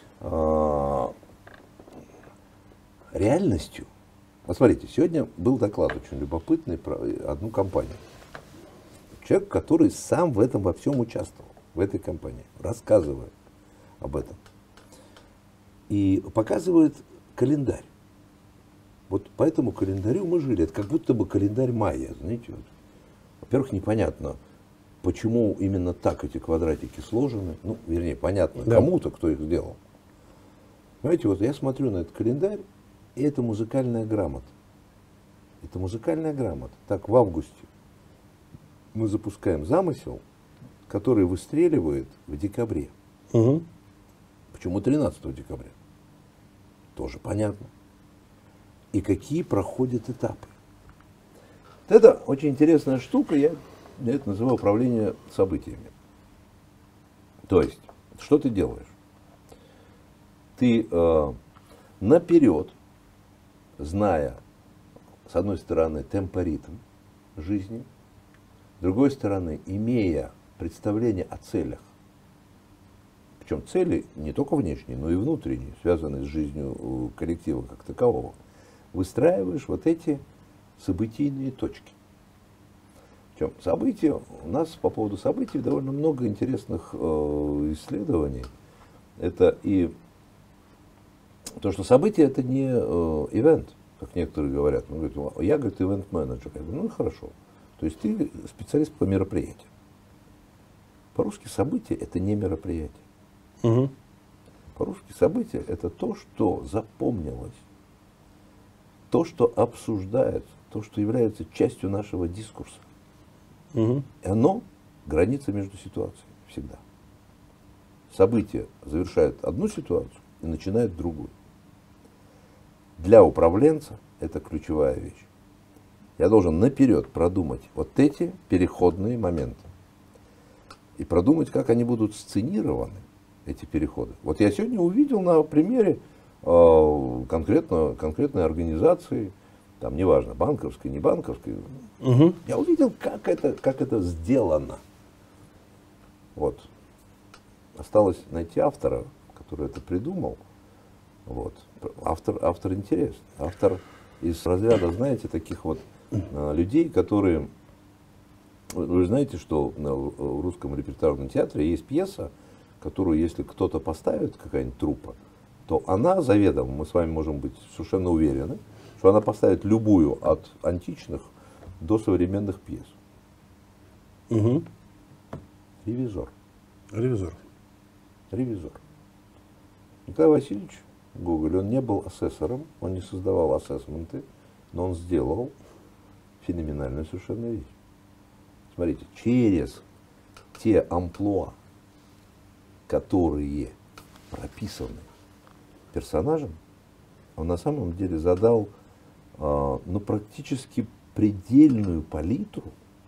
реальностью. Вот смотрите, сегодня был доклад очень любопытный про одну компанию. Человек, который сам в этом во всем участвовал, в этой компании, рассказывает об этом. И показывает календарь. Вот по этому календарю мы жили. Это как будто бы календарь майя, знаете. Вот. Во-первых, непонятно, почему именно так эти квадратики сложены. Ну, вернее, понятно, кому-то, кто их сделал. Знаете, вот я смотрю на этот календарь, и это музыкальная грамота. Это музыкальная грамота. Так, в августе мы запускаем замысел, который выстреливает в декабре. Почему 13 декабря? Тоже понятно. И какие проходят этапы. Это очень интересная штука, я это называю управление событиями. То есть, что ты делаешь? Ты наперед, зная, с одной стороны, темпоритм жизни, с другой стороны, имея представление о целях, причем цели не только внешние, но и внутренние, связанные с жизнью коллектива как такового, выстраиваешь вот эти событийные точки. Причем события, у нас по поводу событий довольно много интересных исследований. Это и то, что событие это не ивент, как некоторые говорят. Он говорит, я, говорит, ивент-менеджер. Я говорю, ну хорошо. То есть ты специалист по мероприятиям. По-русски событие это не мероприятие. Угу. По-русски событие это то, что запомнилось, то, что обсуждается, то, что является частью нашего дискурса. Угу. И оно граница между ситуациями всегда. События завершают одну ситуацию и начинают другую. Для управленца это ключевая вещь. Я должен наперед продумать вот эти переходные моменты. И продумать, как они будут сценированы, эти переходы. Вот я сегодня увидел на примере конкретной организации, там неважно, банковской, не банковской, Угу. я увидел, как это сделано. Вот. Осталось найти автора, который это придумал. Вот. Автор интересный. Автор из разряда, знаете, таких вот людей, которые... Вы знаете, что в русском репертуарном театре есть пьеса, которую, если кто-то поставит, какая-нибудь труппа, то она заведомо, мы с вами можем быть совершенно уверены, что она поставит любую от античных до современных пьес. Угу. Ревизор. Ревизор. Ревизор. Николай Васильевич Гоголь, он не был асессором, он не создавал ассессменты, но он сделал феноменальную совершенно вещь. Смотрите, через те амплуа, которые прописаны персонажем, он на самом деле задал практически предельную палитру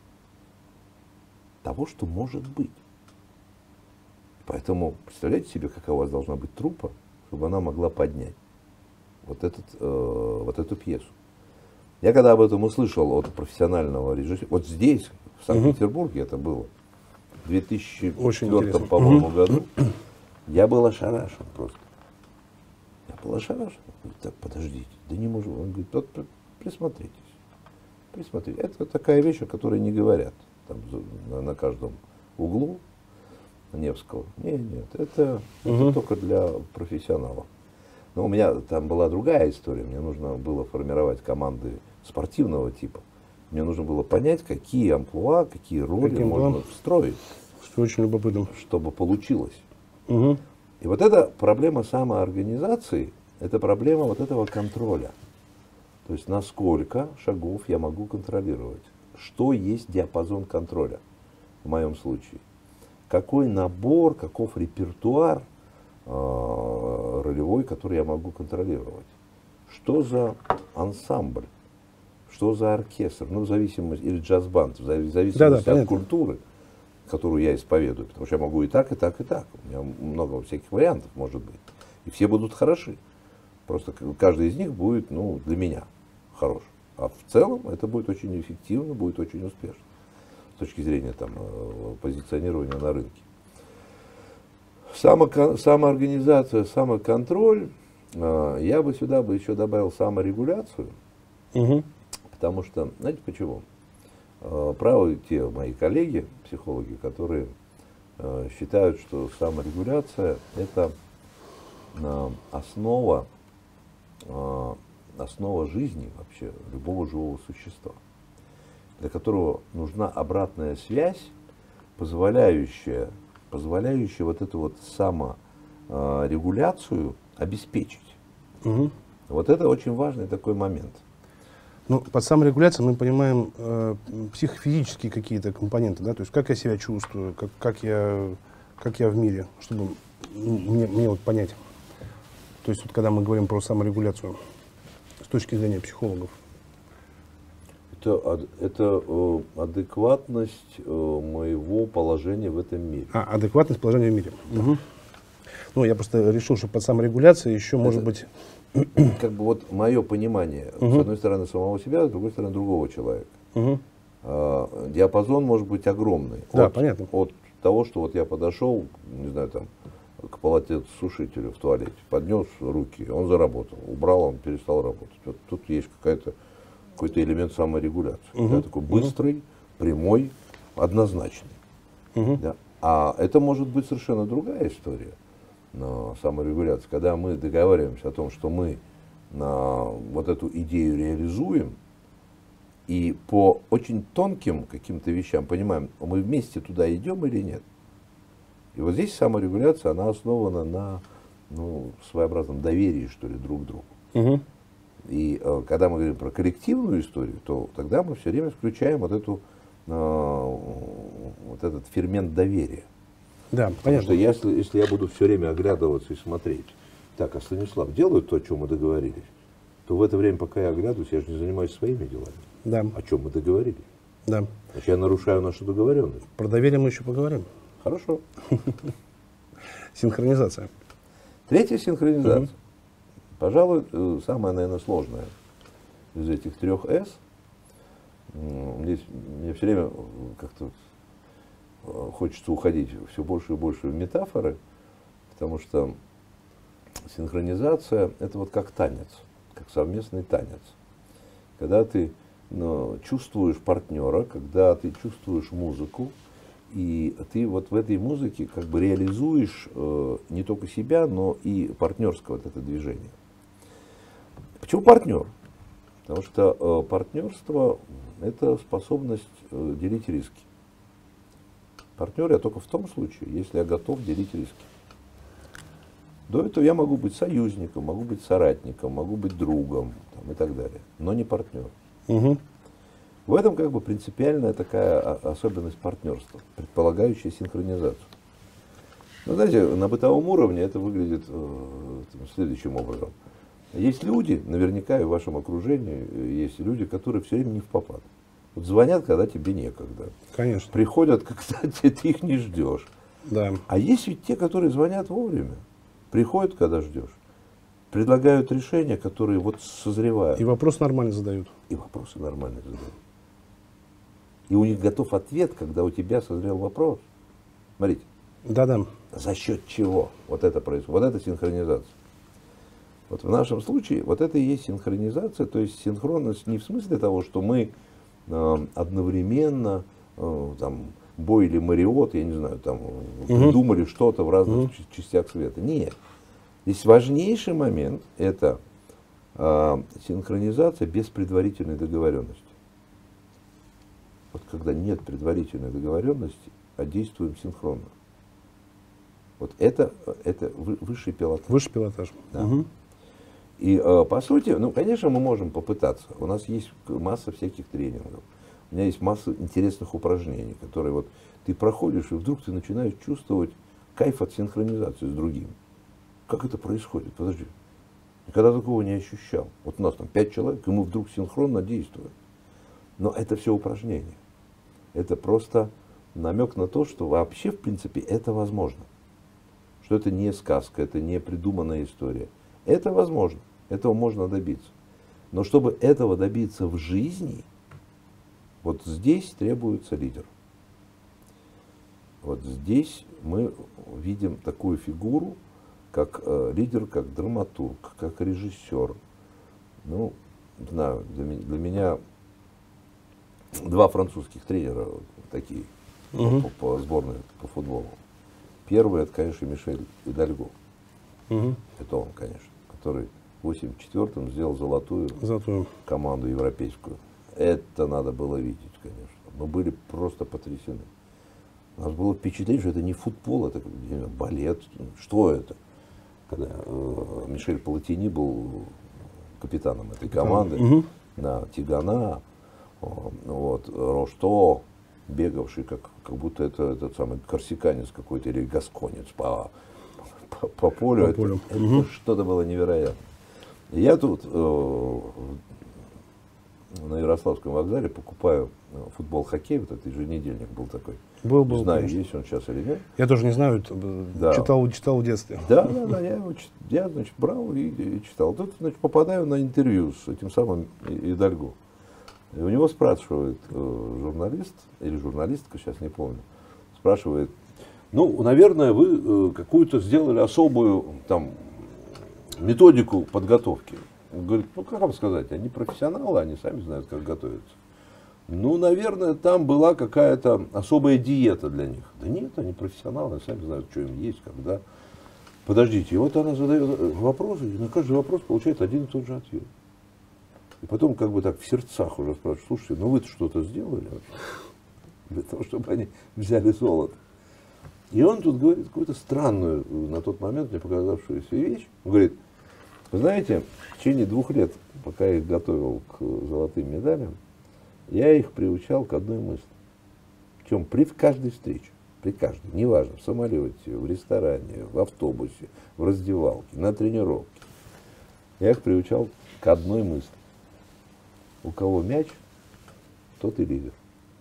того, что может быть. Поэтому представляете себе, какая у вас должна быть труппа, чтобы она могла поднять вот эту пьесу. Я когда об этом услышал от профессионального режиссера, вот здесь, в Санкт-Петербурге это было, в 2004, по-моему, году, я был ошарашен просто. Я был ошарашен. Говорю, так, подождите, да не можем. Он говорит, вот присмотритесь. Присмотритесь. Это такая вещь, о которой не говорят там, на каждом углу Невского. Нет, это только для профессионалов. Но у меня там была другая история. Мне нужно было формировать команды спортивного типа. Мне нужно было понять, какие амплуа, какие роли можно встроить. Что очень любопытно. Чтобы получилось. Угу. И вот эта проблема самоорганизации, это проблема вот этого контроля. То есть насколько шагов я могу контролировать. Что есть диапазон контроля в моем случае. Какой набор, каков репертуар ролевой, который я могу контролировать. Что за ансамбль, что за оркестр, в зависимости, или джаз-банд, в зависимости от культуры, которую я исповедую. Потому что я могу и так, и так, и так. У меня много всяких вариантов может быть. И все будут хороши. Просто каждый из них будет, для меня хорош. А в целом это будет очень эффективно, будет очень успешно. С точки зрения позиционирования на рынке. Самоорганизация, самоконтроль, я бы сюда еще добавил саморегуляцию. Угу. Потому что, знаете почему? Правы те мои коллеги, психологи, которые считают, что саморегуляция это основа жизни вообще любого живого существа, для которого нужна обратная связь, позволяющая вот эту вот саморегуляцию обеспечить. Угу. Вот это очень важный такой момент. Под саморегуляцией мы понимаем психофизические какие-то компоненты, да, то есть как я себя чувствую, как я в мире, чтобы мне вот понять. То есть вот когда мы говорим про саморегуляцию с точки зрения психологов. Это адекватность моего положения в этом мире. Адекватность положения в мире. Угу. Ну, я просто решил, что под саморегуляцией еще может быть... Как бы вот мое понимание, с одной стороны самого себя, с другой стороны другого человека. Диапазон может быть огромный. Да, понятно. От того, что вот я подошел, не знаю, там, к полотенцесушителю в туалете, поднес руки, он заработал, убрал, он перестал работать. Вот тут есть какой-то элемент саморегуляции. Да, такой быстрый, прямой, однозначный. Да. А это может быть совершенно другая история. Саморегуляции, когда мы договариваемся о том, что мы вот эту идею реализуем, и по очень тонким каким-то вещам понимаем, мы вместе туда идем или нет. И вот здесь саморегуляция, она основана на своеобразном доверии, что ли, друг к другу. И когда мы говорим про коллективную историю, то тогда мы все время включаем вот этот фермент доверия. Да, Потому понятно. что если я буду все время оглядываться и смотреть, так, а Станислав делает то, о чем мы договорились, то в это время, пока я оглядываюсь, я же не занимаюсь своими делами. Да. О чем мы договорились. Да. Значит, я нарушаю нашу договоренность. Про доверие мы еще поговорим. Хорошо. Синхронизация. Третья синхронизация. Пожалуй, самая, наверное, сложная из этих 3 «С». Мне все время как-то хочется уходить все больше и больше в метафоры, потому что синхронизация – это вот как танец, как совместный танец. Когда ты чувствуешь партнера, когда ты чувствуешь музыку, и ты вот в этой музыке как бы реализуешь не только себя, но и партнерское вот это движение. Почему партнер? Потому что партнерство – это способность делить риски. Партнер я только в том случае, если я готов делить риски. До этого я могу быть союзником, могу быть соратником, могу быть другом и так далее, но не партнер. В этом как бы принципиальная такая особенность партнерства, предполагающая синхронизацию. Но знаете, на бытовом уровне это выглядит следующим образом. Есть люди, наверняка и в вашем окружении есть люди, которые все время не впопад. Вот звонят, когда тебе некогда. Конечно. Приходят, когда ты их не ждешь. Да. А есть ведь те, которые звонят вовремя. Приходят, когда ждешь. Предлагают решения, которые вот созревают. И вопрос нормально задают. И вопросы нормально задают. И у них готов ответ, когда у тебя созрел вопрос. Смотрите. Да-да. За счет чего вот это происходит? Вот это синхронизация. Вот в нашем случае вот это и есть синхронизация, то есть синхронность не в смысле того, что мы одновременно там, Бой или Мариот, я не знаю, там придумали что-то в разных частях света. Нет. Здесь важнейший момент – это синхронизация без предварительной договоренности. Вот когда нет предварительной договоренности, а действуем синхронно. Вот это высший пилотаж. Высший пилотаж. Да. И по сути, конечно, мы можем попытаться. У нас есть масса всяких тренингов. У меня есть масса интересных упражнений, которые вот ты проходишь, и вдруг ты начинаешь чувствовать кайф от синхронизации с другим. Как это происходит? Подожди. Никогда такого не ощущал. Вот у нас там 5 человек, и мы вдруг синхронно действуем. Но это все упражнения. Это просто намек на то, что вообще, в принципе, это возможно. Что это не сказка, это не придуманная история. Это возможно. Этого можно добиться. Но чтобы этого добиться в жизни, вот здесь требуется лидер. Вот здесь мы видим такую фигуру, как лидер, как драматург, как режиссер. Ну, не знаю, для меня 2 французских тренера такие по сборной по футболу. Первый, это, конечно, Мишель Идальго. Это он, конечно, который в 1984-м сделал золотую команду европейскую. Это надо было видеть, конечно. Мы были просто потрясены. У нас было впечатление, что это не футбол, это балет. Что это? Когда Мишель Платини был капитаном этой команды, Тигана, вот, Рошто, бегавший, как будто это этот самый корсиканец какой-то или гасконец по полю. Это что-то было невероятное. И я тут на Ярославском вокзале, покупаю футбол, хоккей, вот этот еженедельник был такой. Был, не знаю, конечно. есть он сейчас или нет. Я тоже не знаю, Да. читал в детстве. Да, я значит, брал и читал. Тут, значит, попадаю на интервью с этим самым Идальго. И у него спрашивает журналист, или журналистка, сейчас не помню, спрашивает, ну, наверное, вы какую-то сделали особую там методику подготовки. Он говорит, ну, как вам сказать, они профессионалы, они сами знают, как готовиться. Ну, наверное, там была какая-то особая диета для них. Да нет, они профессионалы, сами знают, что им есть, когда. Подождите, и вот она задает вопросы, и на каждый вопрос получает один и тот же ответ. И потом как бы так в сердцах уже спрашивают, слушайте, ну вы-то что-то сделали вообще? Для того, чтобы они взяли золото. И он тут говорит какую-то странную, на тот момент мне показавшуюся вещь. Он говорит, вы знаете, в течение 2 лет, пока я их готовил к золотым медалям, я их приучал к одной мысли. Причем при каждой встрече, при каждой, неважно, в самолете, в ресторане, в автобусе, в раздевалке, на тренировке, я их приучал к одной мысли. У кого мяч, тот и лидер.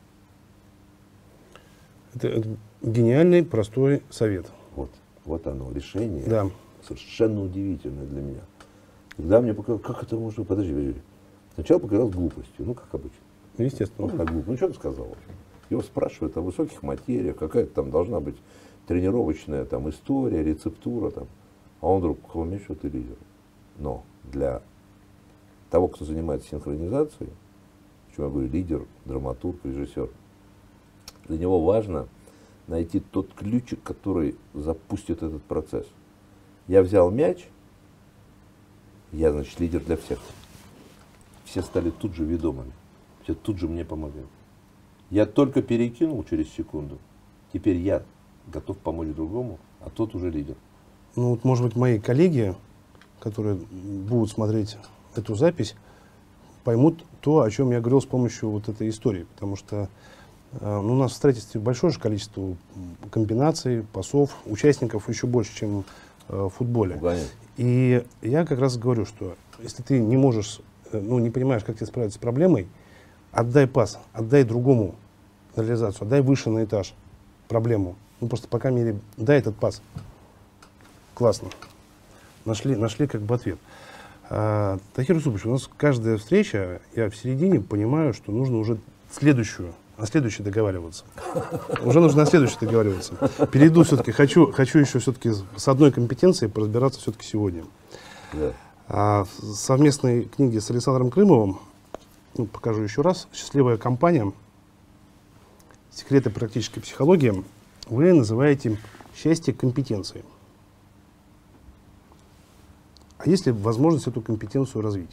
Это гениальный, простой совет. Вот оно, решение. Да. Совершенно удивительное для меня. Когда мне показалось, как это можно, подожди. Сначала показалось глупостью, ну, как обычно. Естественно. Ну, глупо. Ну, что он сказал? Его спрашивают о высоких материях, какая-то там должна быть тренировочная там история, рецептура там. А он вдруг, кого мяч, ты лидер. Но для того, кто занимается синхронизацией, почему я говорю лидер, драматург, режиссер, для него важно найти тот ключик, который запустит этот процесс. Я взял мяч, я, значит, лидер для всех. Все стали тут же ведомыми, все тут же мне помогают. Я только перекинул через секунду, теперь я готов помочь другому, а тот уже лидер. Ну, вот, может быть, мои коллеги, которые будут смотреть эту запись, поймут то, о чем я говорил с помощью вот этой истории. Потому что у нас в строительстве большое же количество комбинаций, пасов, участников еще больше, чем в футболе. Конечно. И я как раз говорю, что если ты не можешь, ну, не понимаешь, как тебе справиться с проблемой, отдай пас, отдай другому на реализацию, отдай выше на этаж проблему. Ну, просто, по крайней мере, дай этот пас. Классно. Нашли как бы ответ. Тахир Юсупович, у нас каждая встреча, я в середине понимаю, что нужно уже на следующей договариваться. Уже нужно на следующей договариваться. Перейду все-таки, хочу еще все-таки с одной компетенцией поразбираться все-таки сегодня. Да. В совместной книге с Александром Крымовым, ну, покажу еще раз, «Счастливая компания. Секреты практической психологии», вы называете счастье компетенцией. А есть ли возможность эту компетенцию развить?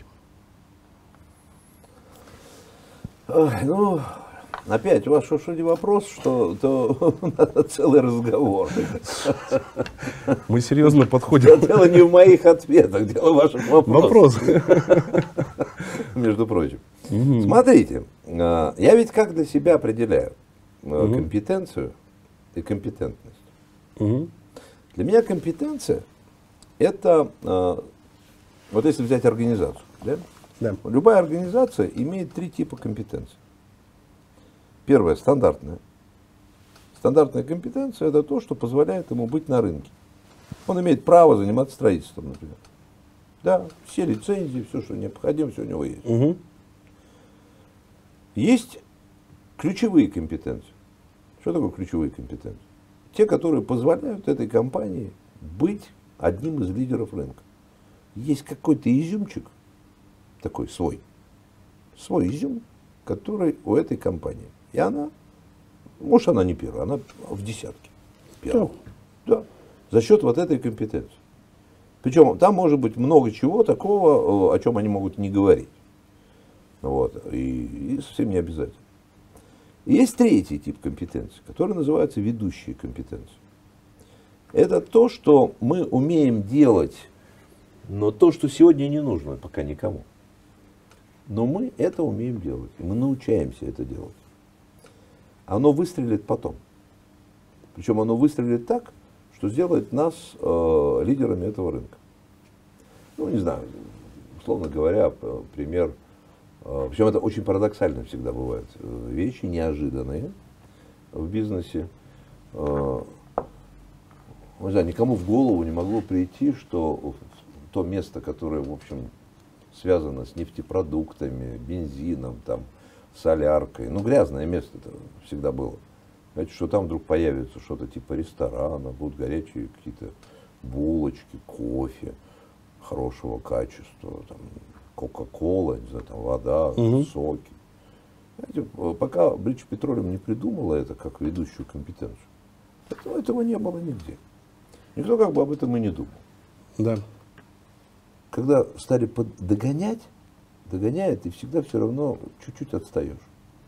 Ну, опять, у вас что не вопрос, то надо целый разговор. Мы серьезно подходим. Дело не в моих ответах, дело в ваших вопросах. Вопрос. Между прочим. Смотрите, я ведь как для себя определяю компетенцию и компетентность. Для меня компетенция — это, вот если взять организацию, да? Да. Любая организация имеет 3 типа компетенций. Первое — стандартная. Стандартная компетенция — это то, что позволяет ему быть на рынке. Он имеет право заниматься строительством, например. Да, все лицензии, все, что необходимо, все у него есть. Есть ключевые компетенции. Что такое ключевые компетенции? Те, которые позволяют этой компании быть одним из лидеров рынка. Есть какой-то изюмчик, такой свой изюм, который у этой компании. И она, может, она не первая, она в десятке первых. Да. За счет вот этой компетенции. Причем там может быть много чего такого, о чем они могут не говорить. Вот. И совсем не обязательно. И есть 3-й тип компетенции, который называется ведущие компетенции. Это то, что мы умеем делать, но то, что сегодня не нужно пока никому. Но мы это умеем делать, и мы научаемся это делать. Оно выстрелит потом. Причем оно выстрелит так, что сделает нас лидерами этого рынка. Ну, не знаю, условно говоря, пример Причем это очень парадоксально всегда бывают вещи, неожиданные в бизнесе. Не знаю, никому в голову не могло прийти, что то место, которое, в общем, связано с нефтепродуктами, бензином, там, соляркой, ну, грязное место это всегда было. Знаете, что там вдруг появится что-то типа ресторана, будут горячие какие-то булочки, кофе хорошего качества, там, кока-кола, не знаю, там, вода, соки. Знаете, пока British Petroleum не придумала это как ведущую компетенцию, этого не было нигде. Никто как бы об этом и не думал. Да. Когда стали догоняет, ты всегда все равно чуть-чуть отстаешь.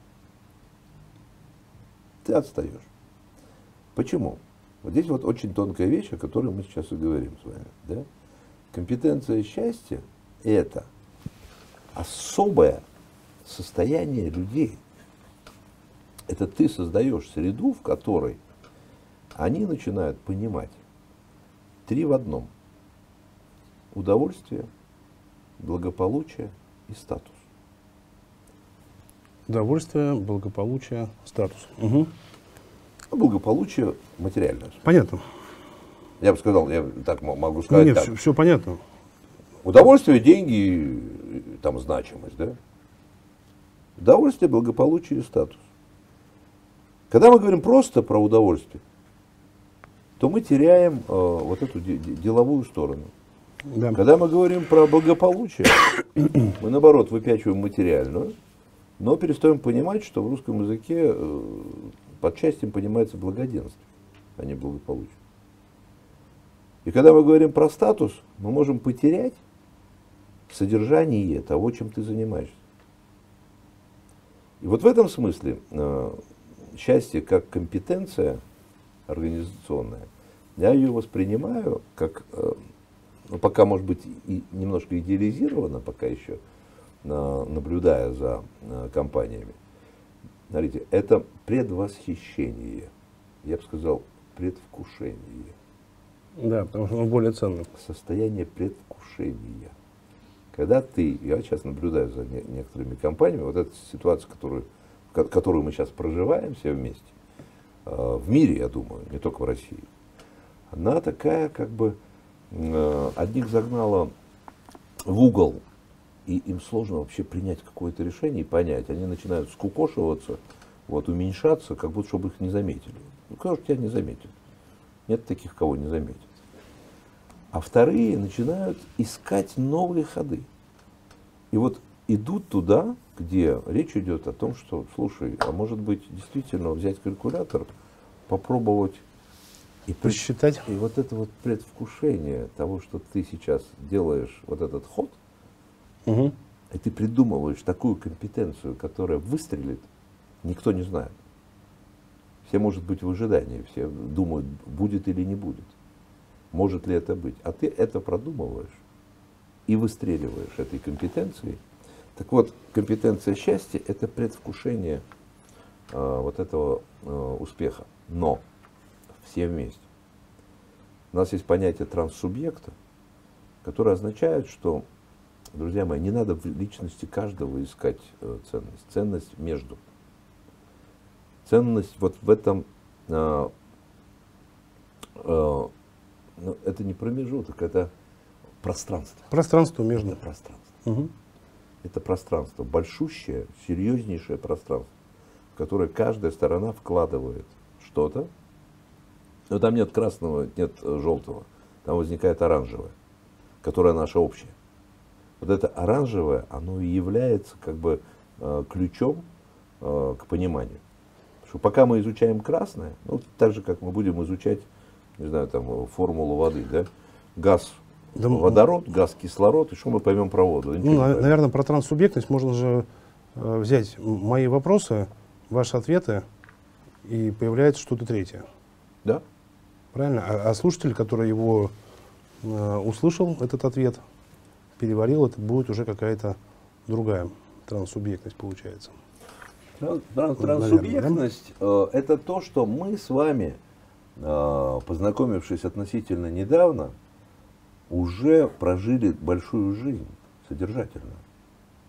Ты отстаешь. Почему? Вот здесь вот очень тонкая вещь, о которой мы сейчас и говорим с вами. Да? Компетенция счастья – это особое состояние людей. Это ты создаешь среду, в которой они начинают понимать 3 в одном. Удовольствие, благополучие и статус. Удовольствие, благополучие, статус. Угу. Благополучие материальное. Понятно. Я бы сказал, я так могу сказать. Нет, так. все понятно. Удовольствие, деньги, там значимость, да? Удовольствие, благополучие и статус. Когда мы говорим просто про удовольствие, то мы теряем вот эту деловую сторону. Да. Когда мы говорим про благополучие, мы наоборот выпячиваем материальную, но перестаем понимать, что в русском языке под счастьем понимается благоденствие, а не благополучие. И когда мы говорим про статус, мы можем потерять содержание того, чем ты занимаешься. И вот в этом смысле счастье как компетенция организационная, я ее воспринимаю как, ну, пока может быть и немножко идеализировано, пока еще наблюдая за компаниями. Смотрите, это предвосхищение, я бы сказал, предвкушение. Да, потому что оно более ценно. Состояние предвкушения. Когда ты, я сейчас наблюдаю за некоторыми компаниями, вот эта ситуация, которую мы сейчас проживаем все вместе, в мире, я думаю, не только в России, она такая, как бы, одних загнала в угол, и им сложно вообще принять какое-то решение и понять. Они начинают скукошиваться, вот, уменьшаться, как будто, чтобы их не заметили. Ну, кто же тебя не заметит? Нет таких, кого не заметит. А вторые начинают искать новые ходы. И вот идут туда, где речь идет о том, что, слушай, а может быть, действительно взять калькулятор, попробовать и посчитать. И вот это вот предвкушение того, что ты сейчас делаешь вот этот ход, угу. И ты придумываешь такую компетенцию, которая выстрелит, никто не знает. Все, может быть, в ожидании, все думают, будет или не будет. Может ли это быть? А ты это продумываешь и выстреливаешь этой компетенцией. Так вот, компетенция счастья – это предвкушение вот этого успеха. Но все вместе. У нас есть понятие транссубъекта, которое означает, что, друзья мои, не надо в личности каждого искать ценность. Ценность между. Ценность вот в этом, это не промежуток, это пространство. Пространство между. Это пространство. Угу. Это пространство, большущее, серьезнейшее пространство, в которое каждая сторона вкладывает что-то. Но там нет красного, нет желтого. Там возникает оранжевое, которое наше общее. Вот это оранжевое, оно и является как бы ключом к пониманию. Что пока мы изучаем красное, ну, так же, как мы будем изучать, не знаю, там, формулу воды, да, газ, да, водород, газ, кислород, и что мы поймем про воду? Ну, наверное, про транссубъектность можно же взять мои вопросы, ваши ответы, и появляется что-то третье. Да. Правильно? А слушатель, который его услышал, этот ответ, переварил, это будет уже какая-то другая транссубъектность получается. Транссубъектность это то, что мы с вами, познакомившись относительно недавно, уже прожили большую жизнь содержательно.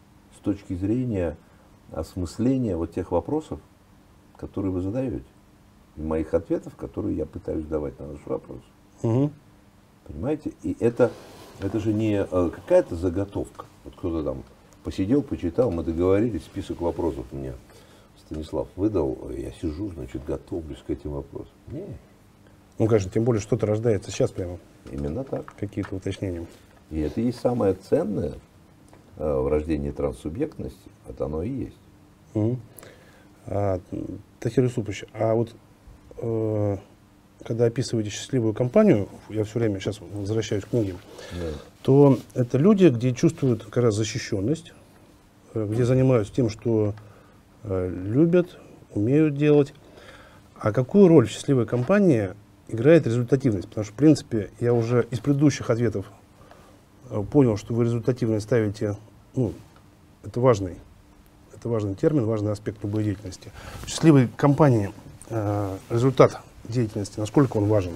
точки зрения осмысления вот тех вопросов, которые вы задаете, и моих ответов, которые я пытаюсь давать на ваш вопрос. Угу. Понимаете? И это же не какая-то заготовка. Вот кто-то там посидел, почитал, мы договорились, список вопросов мне Станислав выдал, я сижу, значит, готовлюсь к этим вопросам. Нет. Ну, конечно, тем более что-то рождается сейчас прямо. Именно так. Какие-то уточнения. И это и есть самое ценное в рождении транссубъектности, это оно и есть. Угу. Тахир Юсупович, а вот когда описываете счастливую компанию, я все время сейчас возвращаюсь к книге, то это люди, где чувствуют как раз защищенность, где занимаются тем, что любят, умеют делать. А какую роль в счастливой компании играет результативность? Потому что, в принципе, я уже из предыдущих ответов понял, что вы результативность ставите, ну, это важный термин, важный аспект любой деятельности. В счастливой компании результат деятельности, насколько он важен?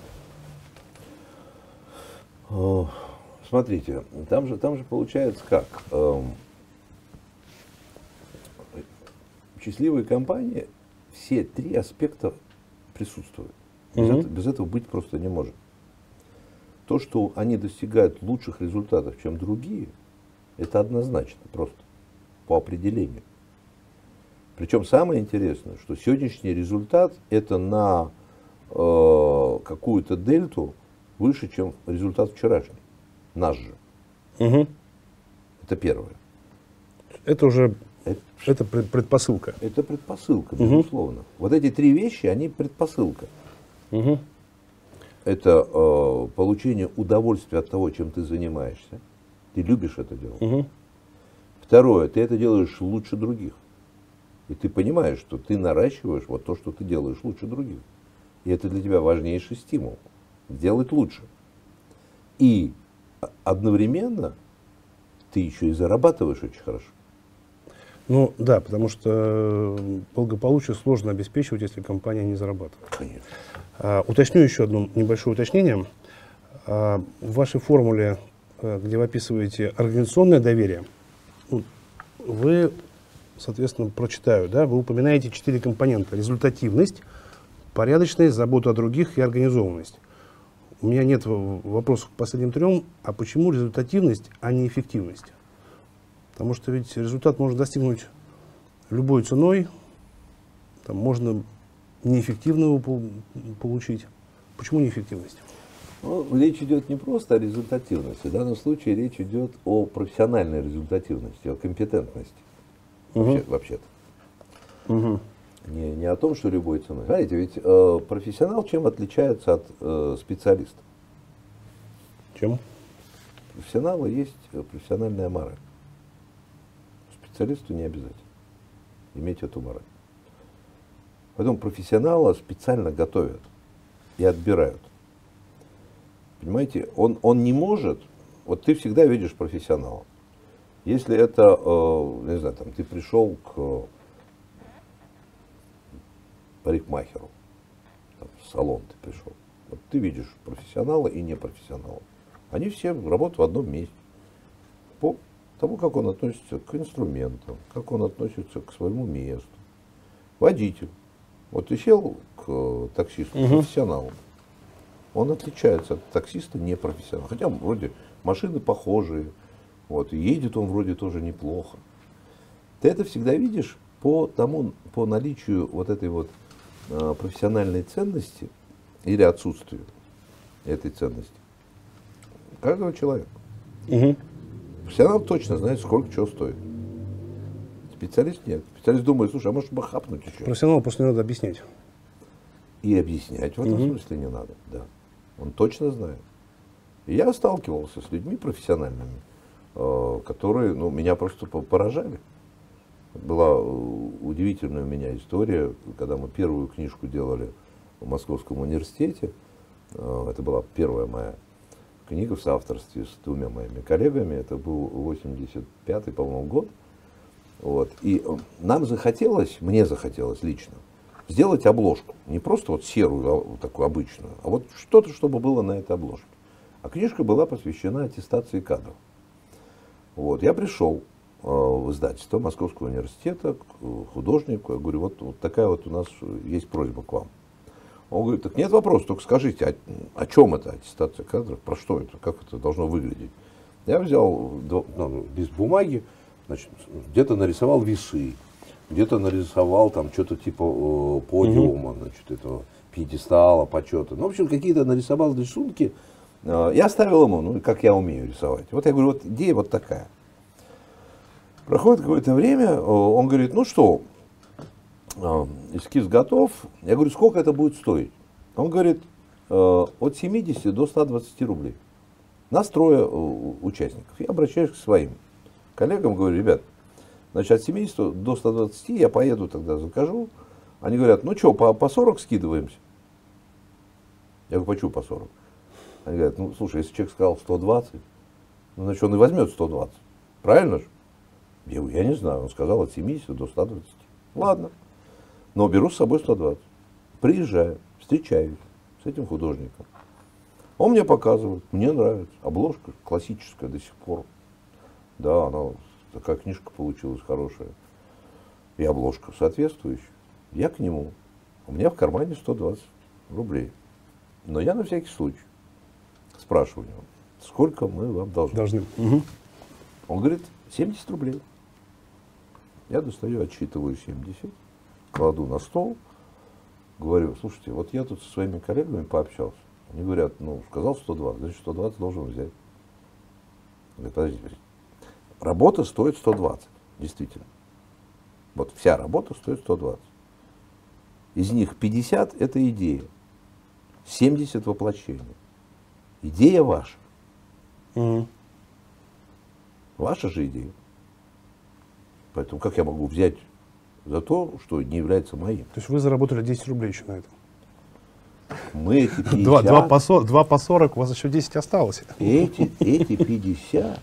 Смотрите, там же получается как? В счастливой компании все три аспекта присутствуют. Без этого быть просто не может. То, что они достигают лучших результатов, чем другие, это однозначно просто, по определению. Причем самое интересное, что сегодняшний результат это на какую-то дельту выше, чем результат вчерашний. Наш же. Угу. Это первое. Это уже это предпосылка. Это предпосылка, безусловно. Вот эти три вещи, они предпосылка. Угу. Это получение удовольствия от того, чем ты занимаешься. Ты любишь это делать. Угу. Второе, ты это делаешь лучше других. И ты понимаешь, что ты наращиваешь вот то, что ты делаешь лучше других. И это для тебя важнейший стимул. Сделать лучше. И одновременно ты еще и зарабатываешь очень хорошо. Ну да, потому что благополучие сложно обеспечивать, если компания не зарабатывает. Конечно. Уточню еще одно небольшое уточнение. В вашей формуле, где вы описываете организационное доверие, вы, соответственно, прочитаю, да, вы упоминаете 4 компонента: результативность, порядочность, забота о других и организованность. У меня нет вопросов к последним 3, а почему результативность, а не эффективность? Потому что ведь результат можно достигнуть любой ценой, там можно неэффективно его получить. Почему неэффективность? Ну, речь идет не просто о результативности. В данном случае речь идет о профессиональной результативности, о компетентности. Вообще-то. Угу. Не о том, что любой ценой. Знаете, ведь профессионал чем отличается от специалиста? Чем? У профессионала есть профессиональная мораль. Специалисту не обязательно иметь эту мораль. Поэтому профессионала специально готовят и отбирают. Понимаете, он не может, вот ты всегда видишь профессионала. Если это, не знаю, там, ты пришел к парикмахеру, там, в салон ты пришел, вот ты видишь профессионала и непрофессионала. Они все работают в одном месте. По тому, как он относится к инструментам, как он относится к своему месту. Водитель. Вот ты сел к таксисту, профессионалу. Он отличается от таксиста непрофессионала. Хотя вроде машины похожие, вот, и едет он вроде тоже неплохо. Ты это всегда видишь по наличию вот этой вот профессиональной ценности или отсутствию этой ценности каждого человека. Профессионал точно знает, сколько чего стоит. Специалист нет. Специалист думает, слушай, а может бы хапнуть еще. Профессионалу просто не надо объяснять. И объяснять в этом смысле не надо, да. Он точно знает. И я сталкивался с людьми профессиональными, которые, ну, меня просто поражали. Была удивительная у меня история, когда мы первую книжку делали в Московском университете. Это была первая моя книга в соавторстве с 2 моими коллегами. Это был 85-й, по-моему, год. Вот. И мне захотелось лично сделать обложку. Не просто вот серую, вот такую обычную, а вот что-то, чтобы было на этой обложке. А книжка была посвящена аттестации кадров. Вот. Я пришел в издательство Московского университета, к художнику. Я говорю, вот такая вот у нас есть просьба к вам. Он говорит, так нет вопросов, только скажите, о чем это аттестация кадров, про что это, как это должно выглядеть. Я взял лист бумаги, значит, где-то нарисовал весы, где-то нарисовал там что-то типа подиума, значит, этого пьедестала, почета. Ну, в общем, какие-то нарисовал рисунки. Я оставил ему, ну, как я умею рисовать. Вот я говорю, вот идея вот такая. Проходит какое-то время, он говорит, ну что, эскиз готов. Я говорю, сколько это будет стоить? Он говорит, от 70 до 120 рублей. Нас трое участников. Я обращаюсь к своим коллегам, говорю, ребят, значит, от 70 до 120 я поеду тогда закажу. Они говорят, ну что, по 40 скидываемся? Я говорю, почему по 40? Они говорят, ну слушай, если человек сказал 120, ну значит он и возьмет 120. Правильно же? Я говорю, я не знаю, он сказал от 70 до 120. Ладно, но беру с собой 120. Приезжаю, встречаюсь с этим художником. Он мне показывает, мне нравится. Обложка классическая до сих пор. Да, она такая книжка получилась хорошая. И обложка соответствующая. Я к нему. У меня в кармане 120 рублей. Но я на всякий случай спрашиваю его, сколько мы вам должны. Угу. Он говорит, 70 рублей. Я достаю, отсчитываю 70, кладу на стол, говорю, слушайте, вот я тут со своими коллегами пообщался. Они говорят, ну, сказал 120, значит 120 должен взять. Я говорю, подождите. Работа стоит 120, действительно. Вот вся работа стоит 120. Из них 50 это идея, 70 воплощение. Идея ваша. Угу. Ваша же идея. Поэтому как я могу взять за то, что не является моим? То есть вы заработали 10 рублей еще на этом? Мы эти 50... 2 по 40, у вас еще 10 осталось. Эти 50,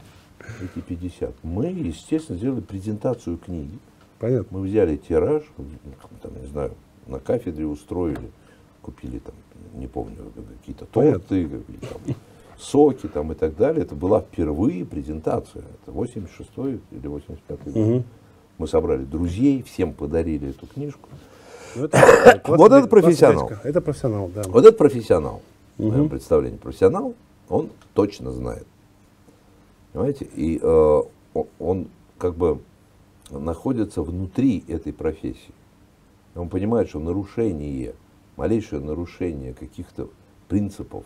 мы, естественно, сделали презентацию книги. Понятно. Мы взяли тираж, там, не знаю, на кафедре устроили, купили там, не помню, какие-то торты, какие-то там соки там и так далее. Это была впервые презентация. Это 86-й или 85-й год. Угу. Мы собрали друзей, всем подарили эту книжку. Вот это профессионал. Это профессионал, да. Вот это профессионал. В моем представлении профессионал, он точно знает. Понимаете? И он как бы находится внутри этой профессии. Он понимает, что нарушение, малейшее нарушение каких-то принципов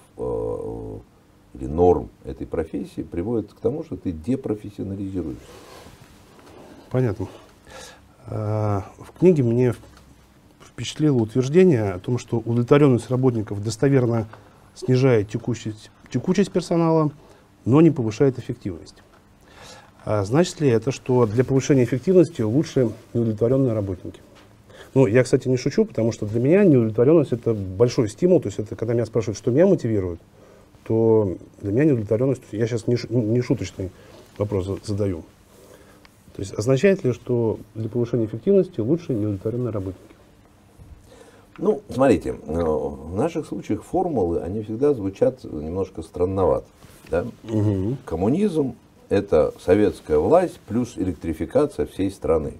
или норм этой профессии приводит к тому, что ты депрофессионализируешься. Понятно. В книге мне впечатлило утверждение о том, что удовлетворенность работников достоверно снижает текучесть персонала, но не повышает эффективность. Значит ли это, что для повышения эффективности лучше неудовлетворенные работники? Ну, я, кстати, не шучу, потому что для меня неудовлетворенность — это большой стимул. То есть это когда меня спрашивают, что меня мотивирует, то для меня неудовлетворенность, я сейчас не шуточный вопрос задаю. То есть означает ли, что для повышения эффективности лучше неудовлетворенные работники? Ну, смотрите, в наших случаях формулы, они всегда звучат немножко странновато. Да? Угу. Коммунизм — это советская власть плюс электрификация всей страны.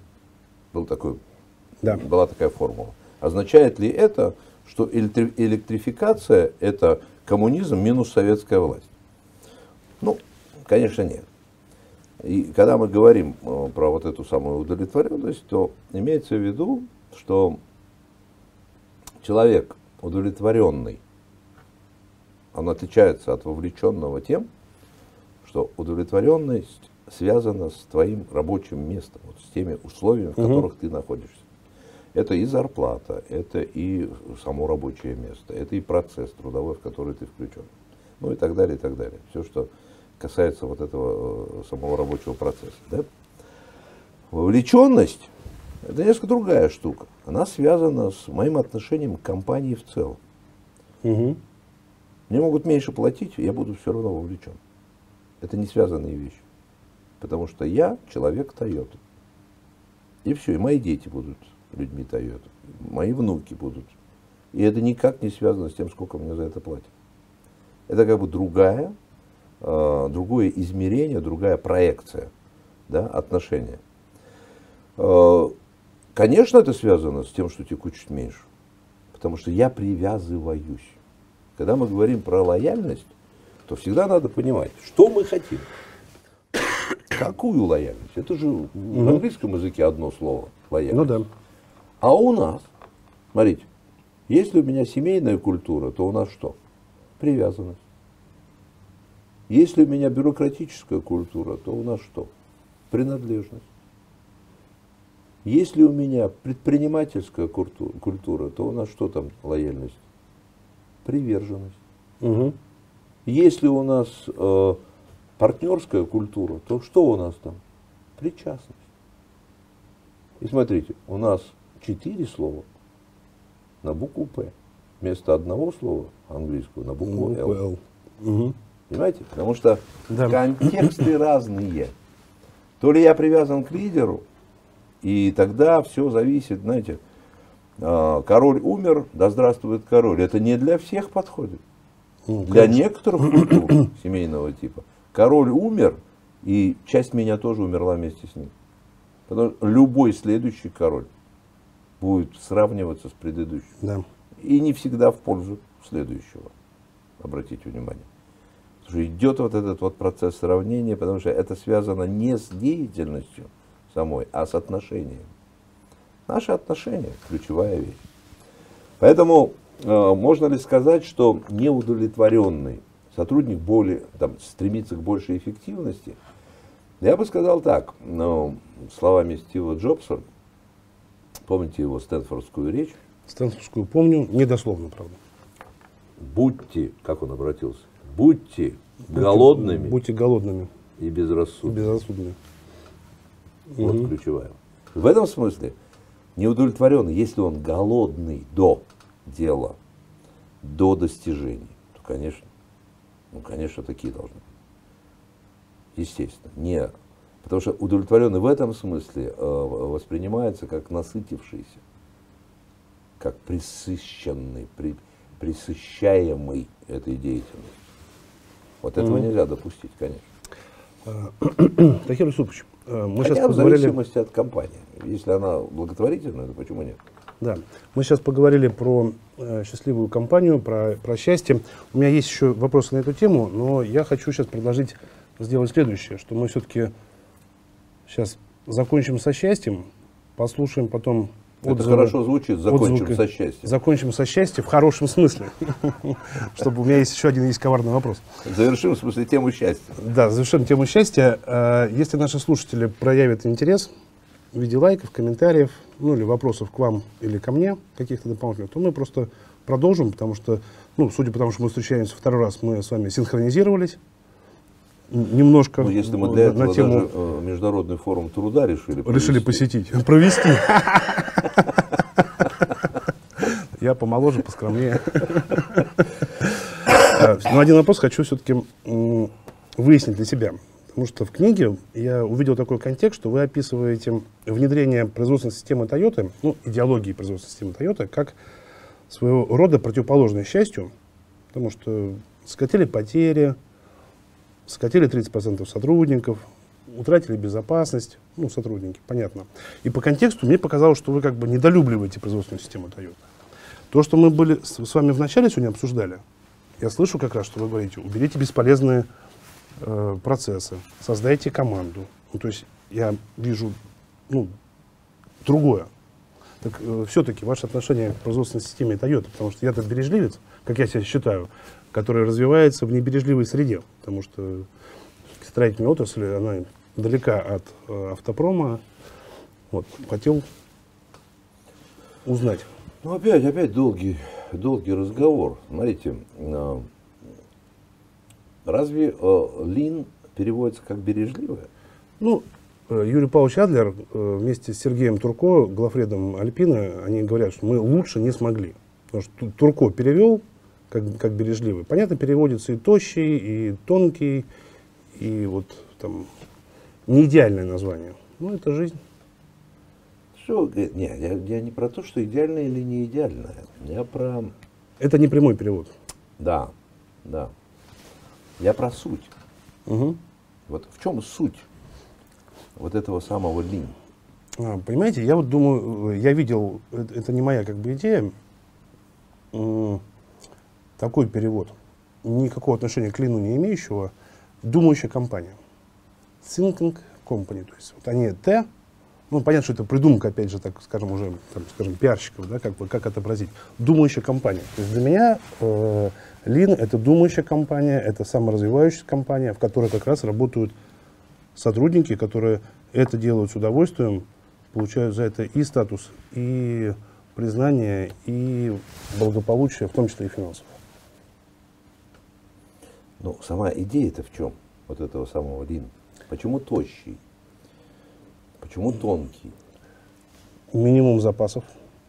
Была такая формула. Означает ли это, что электрификация — это коммунизм минус советская власть? Ну, конечно, нет. И когда мы говорим про вот эту самую удовлетворенность, то имеется в виду, что человек удовлетворенный, он отличается от вовлеченного тем, что удовлетворенность связана с твоим рабочим местом, вот с теми условиями, в которых ты находишься. Это и зарплата, это и само рабочее место, это и процесс трудовой, в который ты включен. Ну и так далее, и так далее. Все, что касается вот этого самого рабочего процесса. Да? Вовлеченность — это несколько другая штука. Она связана с моим отношением к компании в целом. Угу. Мне могут меньше платить, я буду все равно вовлечен. Это не связанные вещи. Потому что я человек Toyota. И все, и мои дети будут людьми Toyota. Мои внуки будут. И это никак не связано с тем, сколько мне за это платят. Это как бы другое измерение, другая проекция да, отношения. Конечно, это связано с тем, что теку чуть меньше. Потому что я привязываюсь. Когда мы говорим про лояльность, то всегда надо понимать, что мы хотим. Какую лояльность? Это же в английском языке одно слово – лояльность. Ну да. А у нас, смотрите, если у меня семейная культура, то у нас что? Привязанность. Если у меня бюрократическая культура, то у нас что? Принадлежность. Если у меня предпринимательская культура, то у нас что там лояльность? Приверженность. Угу. Если у нас партнерская культура, то что у нас там? Причастность. И смотрите, у нас 4 слова на букву П. Вместо одного слова английского на букву Л. Угу. Понимаете? Потому что Да. контексты разные. То ли я привязан к лидеру, и тогда все зависит, знаете, король умер, да здравствует король. Это не для всех подходит. Для некоторых культур семейного типа. Король умер, и часть меня тоже умерла вместе с ним. Потому что любой следующий король будет сравниваться с предыдущим. Да. И не всегда в пользу следующего. Обратите внимание. Потому что идет вот этот вот процесс сравнения, потому что это связано не с деятельностью самой, а с отношением. Наши отношения – ключевая вещь. Поэтому можно ли сказать, что неудовлетворенный сотрудник стремится к большей эффективности? Я бы сказал так, словами Стива Джобса, помните его стэнфордскую речь? Стэнфордскую помню, недословно, правда. Будьте, как он обратился, будьте голодными Будьте голодными. и безрассудными. Безрассудными. Вот ключевая. В этом смысле неудовлетворенный, если он голодный до дела, до достижений, то, конечно, такие должны быть. Естественно. Не. Потому что удовлетворенный в этом смысле воспринимается как насытившийся, как присыщенный, присыщаемый этой деятельностью. Вот этого нельзя допустить, конечно. Тахир Юсупович, мы сейчас Хотя в поговорили... зависимости от компании. Если она благотворительная, то почему нет? Да, мы сейчас поговорили про счастливую компанию, про счастье. У меня есть еще вопросы на эту тему, но я хочу сейчас предложить сделать следующее, что мы все-таки сейчас закончим со счастьем, послушаем потом Это хорошо звучит, закончим со счастьем. Закончим со счастьем в хорошем смысле. Чтобы у меня есть еще один коварный вопрос. Завершим, в смысле, тему счастья. Да, завершим тему счастья. Если наши слушатели проявят интерес в виде лайков, комментариев, ну или вопросов к вам или ко мне, каких-то дополнительных, то мы просто продолжим, потому что, судя по тому, что мы встречаемся второй раз, мы с вами синхронизировались немножко. Ну, если мы для этого на тему... даже Международный форум труда решили посетить, провести. Я помоложе, поскромнее. Но один вопрос хочу все-таки выяснить для себя. Потому что в книге я увидел такой контекст, что вы описываете внедрение производственной системы Toyota, идеологии производственной системы Toyota, как своего рода противоположное счастью, потому что сократили потери, сократили 30% сотрудников, утратили безопасность, сотрудники, понятно. И по контексту мне показалось, что вы как бы недолюбливаете производственную систему Toyota. То, что мы были с вами вначале сегодня обсуждали, я слышу как раз, что вы говорите, уберите бесполезные процессы, создайте команду. То есть я вижу другое. Так все-таки ваше отношение к производственной системе Toyota, потому что я-то бережливец, как я себя считаю, который развивается в небережливой среде, потому что строительная отрасль, она далека от автопрома. Вот, хотел узнать. Опять долгий разговор. Смотрите, разве лин переводится как бережливое? Юрий Павлович Адлер вместе с Сергеем Турко, главредом Альпина, они говорят, что мы лучше не смогли. Потому что Турко перевел как бережливый. Понятно, переводится и тощий, и тонкий, и вот там не идеальное название. Это жизнь. Я не про то, что идеальное или не идеальное. Я про... Это не прямой перевод. Да. Я про суть. Угу. Вот в чем суть? вот этого самого Lean? Понимаете, я вот думаю, я видел, это не моя как бы идея, такой перевод, никакого отношения к Lean не имеющего, думающая компания. Thinking company, то есть вот они ну понятно, что это придумка, опять же, так скажем, уже, там, скажем, пиарщиков, да, как отобразить. Думающая компания. То есть для меня Lean это думающая компания, это саморазвивающаяся компания, в которой как раз работают сотрудники, которые это делают с удовольствием, получают за это и статус, и признание, и благополучие, в том числе и финансово. Ну, сама идея-то в чем? Вот этого самого Lean. Почему тощий? Почему тонкий? Минимум запасов.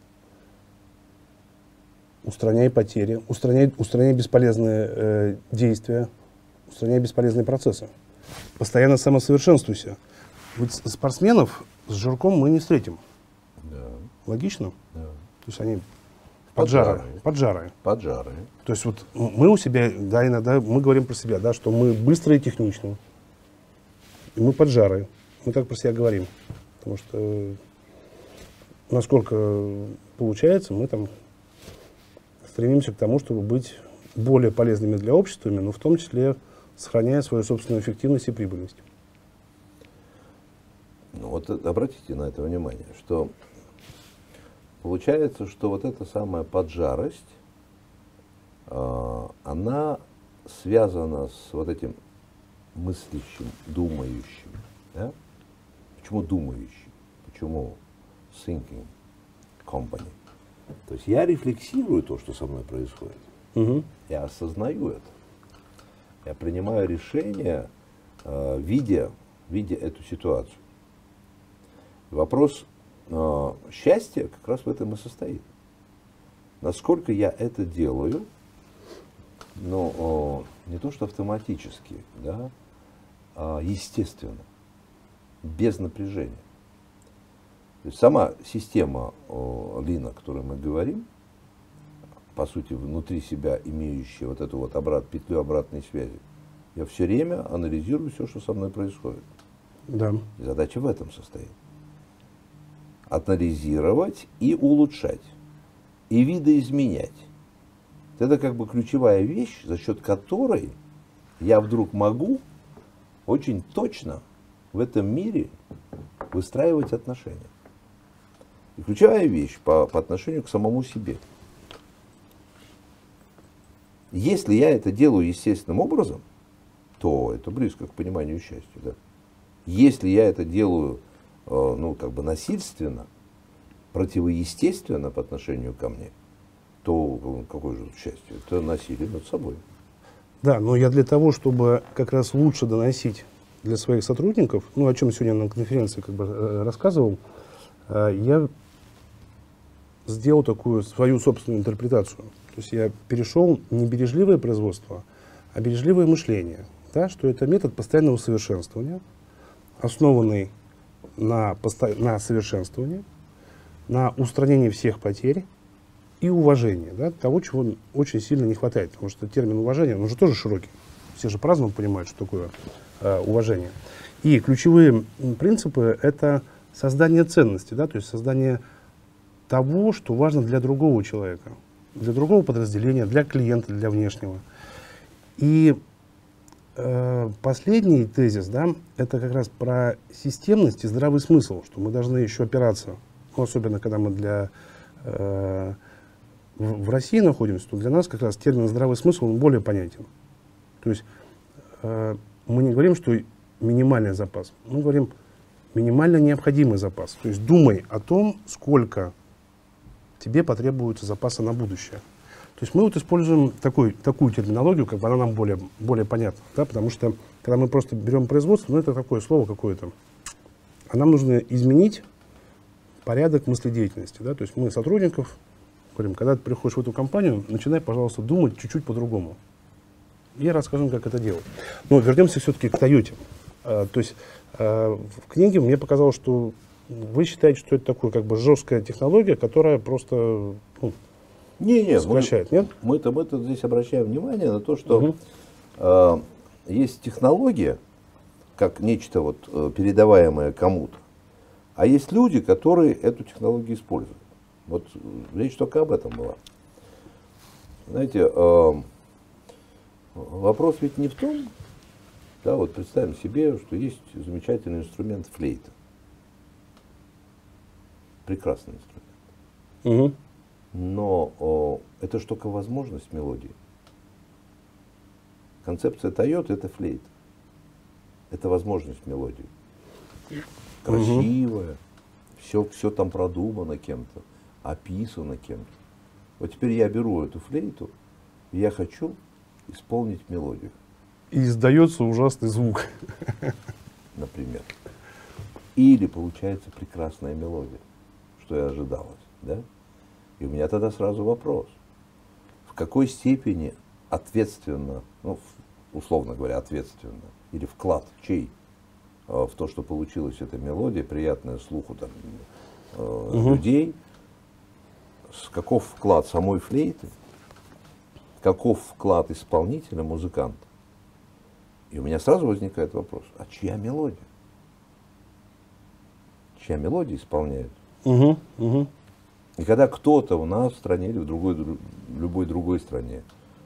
Устраняй потери, устраняй бесполезные действия, устраняй бесполезные процессы. Постоянно самосовершенствуйся. Вот спортсменов с жирком мы не встретим. Да. Логично? Да. То есть они поджарые. То есть вот мы у себя, да, иногда мы говорим про себя, да, что мы быстрые и техничные. И мы поджарые. Мы так про себя говорим. Потому что насколько получается, мы там стремимся к тому, чтобы быть более полезными для общества, но в том числе сохраняя свою собственную эффективность и прибыльность. Ну вот обратите на это внимание, что получается, что вот эта самая поджарость, она связана с вот этим мыслящим, думающим. Да? Почему думающий? Почему thinking company? То есть я рефлексирую то, что со мной происходит. Я осознаю это. Я принимаю решение, видя эту ситуацию. Вопрос счастья как раз в этом и состоит. Насколько я это делаю, но не то что автоматически, да, а естественно, без напряжения. То есть сама система Lean, о которой мы говорим, по сути, внутри себя имеющая вот эту вот петлю обратной связи, я все время анализирую все, что со мной происходит. Да. И задача в этом состоит. Анализировать и улучшать, и видоизменять. Это как бы ключевая вещь, за счет которой я вдруг могу очень точно в этом мире выстраивать отношения. И ключевая вещь по отношению к самому себе. Если я это делаю естественным образом, то это близко к пониманию счастья. Да? Если я это делаю насильственно, противоестественно по отношению ко мне, то какое же счастье? Это насилие над собой. Да, но я для того, чтобы как раз лучше доносить для своих сотрудников, о чем сегодня на конференции рассказывал, я сделал такую свою собственную интерпретацию. То есть я перешел не бережливое производство, а бережливое мышление. Да, что это метод постоянного совершенствования, основанный на совершенствовании, на устранении всех потерь и уважении, да, того, чего очень сильно не хватает. Потому что термин уважения, он же тоже широкий. Все же по-разному понимают, что такое уважение. И ключевые принципы – это создание ценности, да, то есть создание того, что важно для другого человека, для другого подразделения, для клиента, для внешнего. И последний тезис, да, это как раз про системность и здравый смысл, что мы должны еще опираться, особенно когда мы в России находимся, то для нас как раз термин здравый смысл он более понятен. То есть мы не говорим, что минимальный запас, мы говорим минимально необходимый запас. То есть думай о том, сколько тебе потребуется запаса на будущее. То есть мы вот используем такую терминологию, как бы она нам более понятна, да, потому что когда мы просто берем производство, это такое слово какое-то, а нам нужно изменить порядок мыследеятельности, да, то есть мы сотрудников говорим, когда ты приходишь в эту компанию, начинай, пожалуйста, думать чуть-чуть по-другому. И расскажем, как это делать. Но вернемся все-таки к Тойоте. То есть в книге мне показалось, что вы считаете, что это такая как бы жесткая технология, которая просто сокращает, нет? Мы-то здесь обращаем внимание на то, что есть технология, как нечто вот, передаваемое кому-то. А есть люди, которые эту технологию используют. Вот речь только об этом была. Знаете, вопрос ведь не в том, да, вот представим себе, что есть замечательный инструмент флейта. Прекрасный инструмент. Но это же только возможность мелодии. Концепция Toyota — это флейта. Это возможность мелодии. Красивая, все там продумано кем-то, описано кем-то. Вот теперь я беру эту флейту, и я хочу исполнить мелодию. И издается ужасный звук. Например. Или получается прекрасная мелодия, что и ожидалось. Да? И у меня тогда сразу вопрос. В какой степени ответственно, ну, условно говоря, ответственно, или вклад чей в то, что получилась эта мелодия, приятная слуху там, людей, каков вклад самой флейты, каков вклад исполнителя, музыканта. И у меня сразу возникает вопрос, а чья мелодия? Чья мелодия исполняет? И когда кто-то у нас в стране или в любой другой стране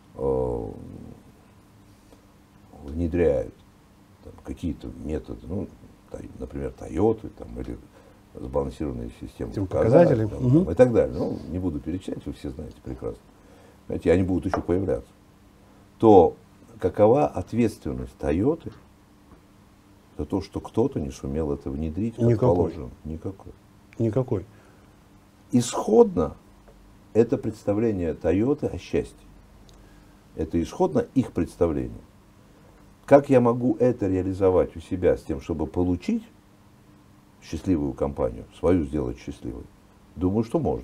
внедряет какие-то методы, ну, например, Toyota там, или сбалансированные системы показателей и так далее. Ну, не буду перечислять, вы все знаете прекрасно. Знаете, и они будут еще появляться. То какова ответственность Toyota за то, что кто-то не сумел это внедрить, как положено? Никакой. Никакой. Исходно это представление Toyota о счастье. Это исходно их представление. Как я могу это реализовать у себя с тем, чтобы получить счастливую компанию, свою сделать счастливой? Думаю, что можно.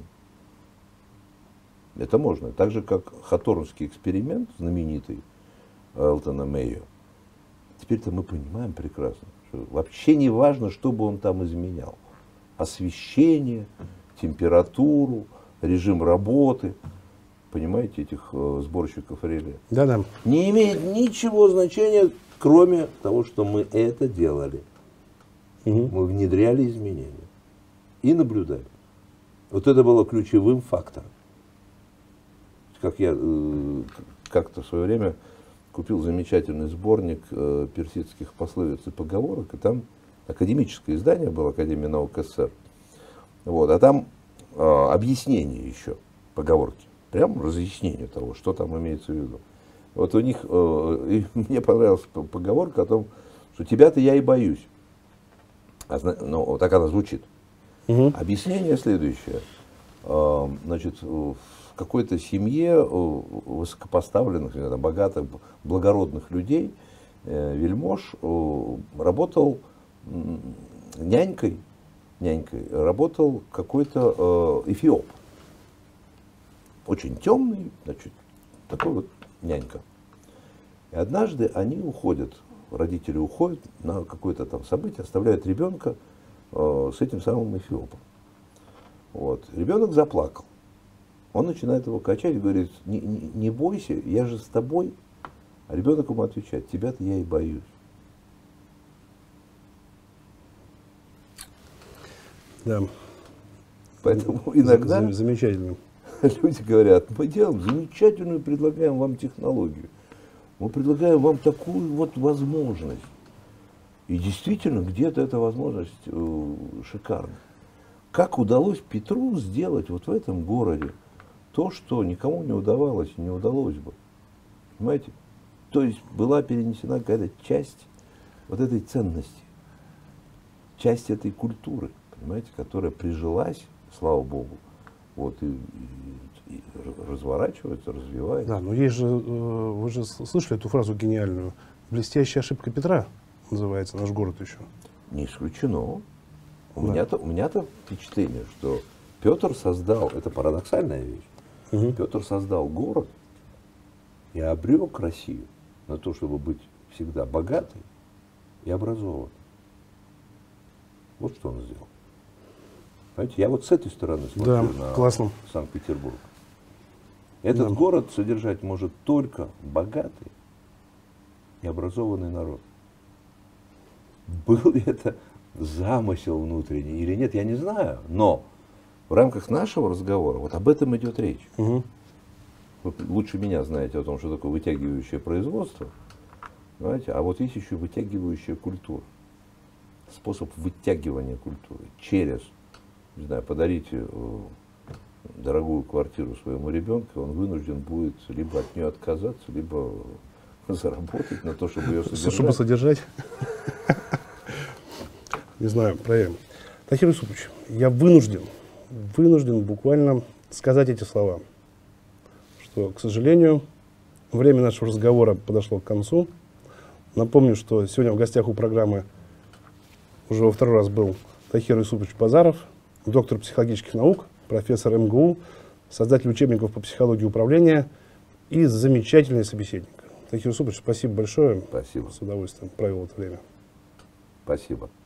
Это можно. Так же, как Хаторнский эксперимент, знаменитый Элтона Мэйо. Теперь-то мы понимаем прекрасно, что вообще не важно, что бы он там изменял. Освещение, температуру, режим работы. Понимаете, этих сборщиков реле. Да-да. Не имеет ничего значения, кроме того, что мы это делали. Мы внедряли изменения и наблюдали. Вот это было ключевым фактором. Как я как-то в свое время купил замечательный сборник персидских пословиц и поговорок, и там академическое издание было, Академия наук СССР. Вот, а там объяснение еще поговорки. Прям разъяснение того, что там имеется в виду. Вот у них, мне понравилась поговорка о том, что тебя-то я и боюсь. Ну, вот так она звучит. Объяснение следующее. Значит, в какой-то семье высокопоставленных, богатых, благородных людей, вельмож, работал нянькой работал какой-то эфиоп. Очень темный, значит, такой вот нянька. И однажды они уходят, родители уходят на какое-то там событие, оставляют ребенка с этим самым эфиопом. Вот. Ребенок заплакал. Он начинает его качать и говорит, не бойся, я же с тобой. А ребенок ему отвечает, тебя-то я и боюсь. Да. Поэтому иногда замечательно. Люди говорят, мы делаем замечательную, предлагаем вам технологию. Мы предлагаем вам такую вот возможность. И действительно, где-то эта возможность шикарна. Как удалось Петру сделать вот в этом городе то, что никому не удавалось и не удалось бы. Понимаете? То есть была перенесена какая-то часть вот этой ценности, часть этой культуры, понимаете, которая прижилась, слава Богу, вот, и разворачивается, развивается. Да, но есть же, вы же слышали эту фразу гениальную, блестящая ошибка Петра называется наш город еще. Не исключено. У меня-то впечатление, что Петр создал, это парадоксальная вещь, Петр создал город и обрек Россию на то, чтобы быть всегда богатой и образованной. Вот что он сделал. Понимаете, я вот с этой стороны смотрю на Санкт-Петербург. Этот город содержать может только богатый и образованный народ. Был ли это замысел внутренний или нет, я не знаю. Но в рамках нашего разговора вот об этом идет речь. Угу. Вы лучше меня знаете о том, что такое вытягивающее производство. Знаете, а вот есть еще вытягивающая культура. Способ вытягивания культуры через, не знаю, подарите дорогую квартиру своему ребенку, он вынужден будет либо от нее отказаться, либо заработать на то, чтобы ее содержать. Чтобы содержать. Не знаю, проверим. Тахир Юсупович, я вынужден буквально сказать эти слова, что, к сожалению, время нашего разговора подошло к концу. Напомню, что сегодня в гостях у программы уже во второй раз был Тахир Юсупович Базаров, доктор психологических наук, профессор МГУ, создатель учебников по психологии управления и замечательный собеседник. Тахир Юсупович, спасибо большое. Спасибо. С удовольствием провел это время. Спасибо.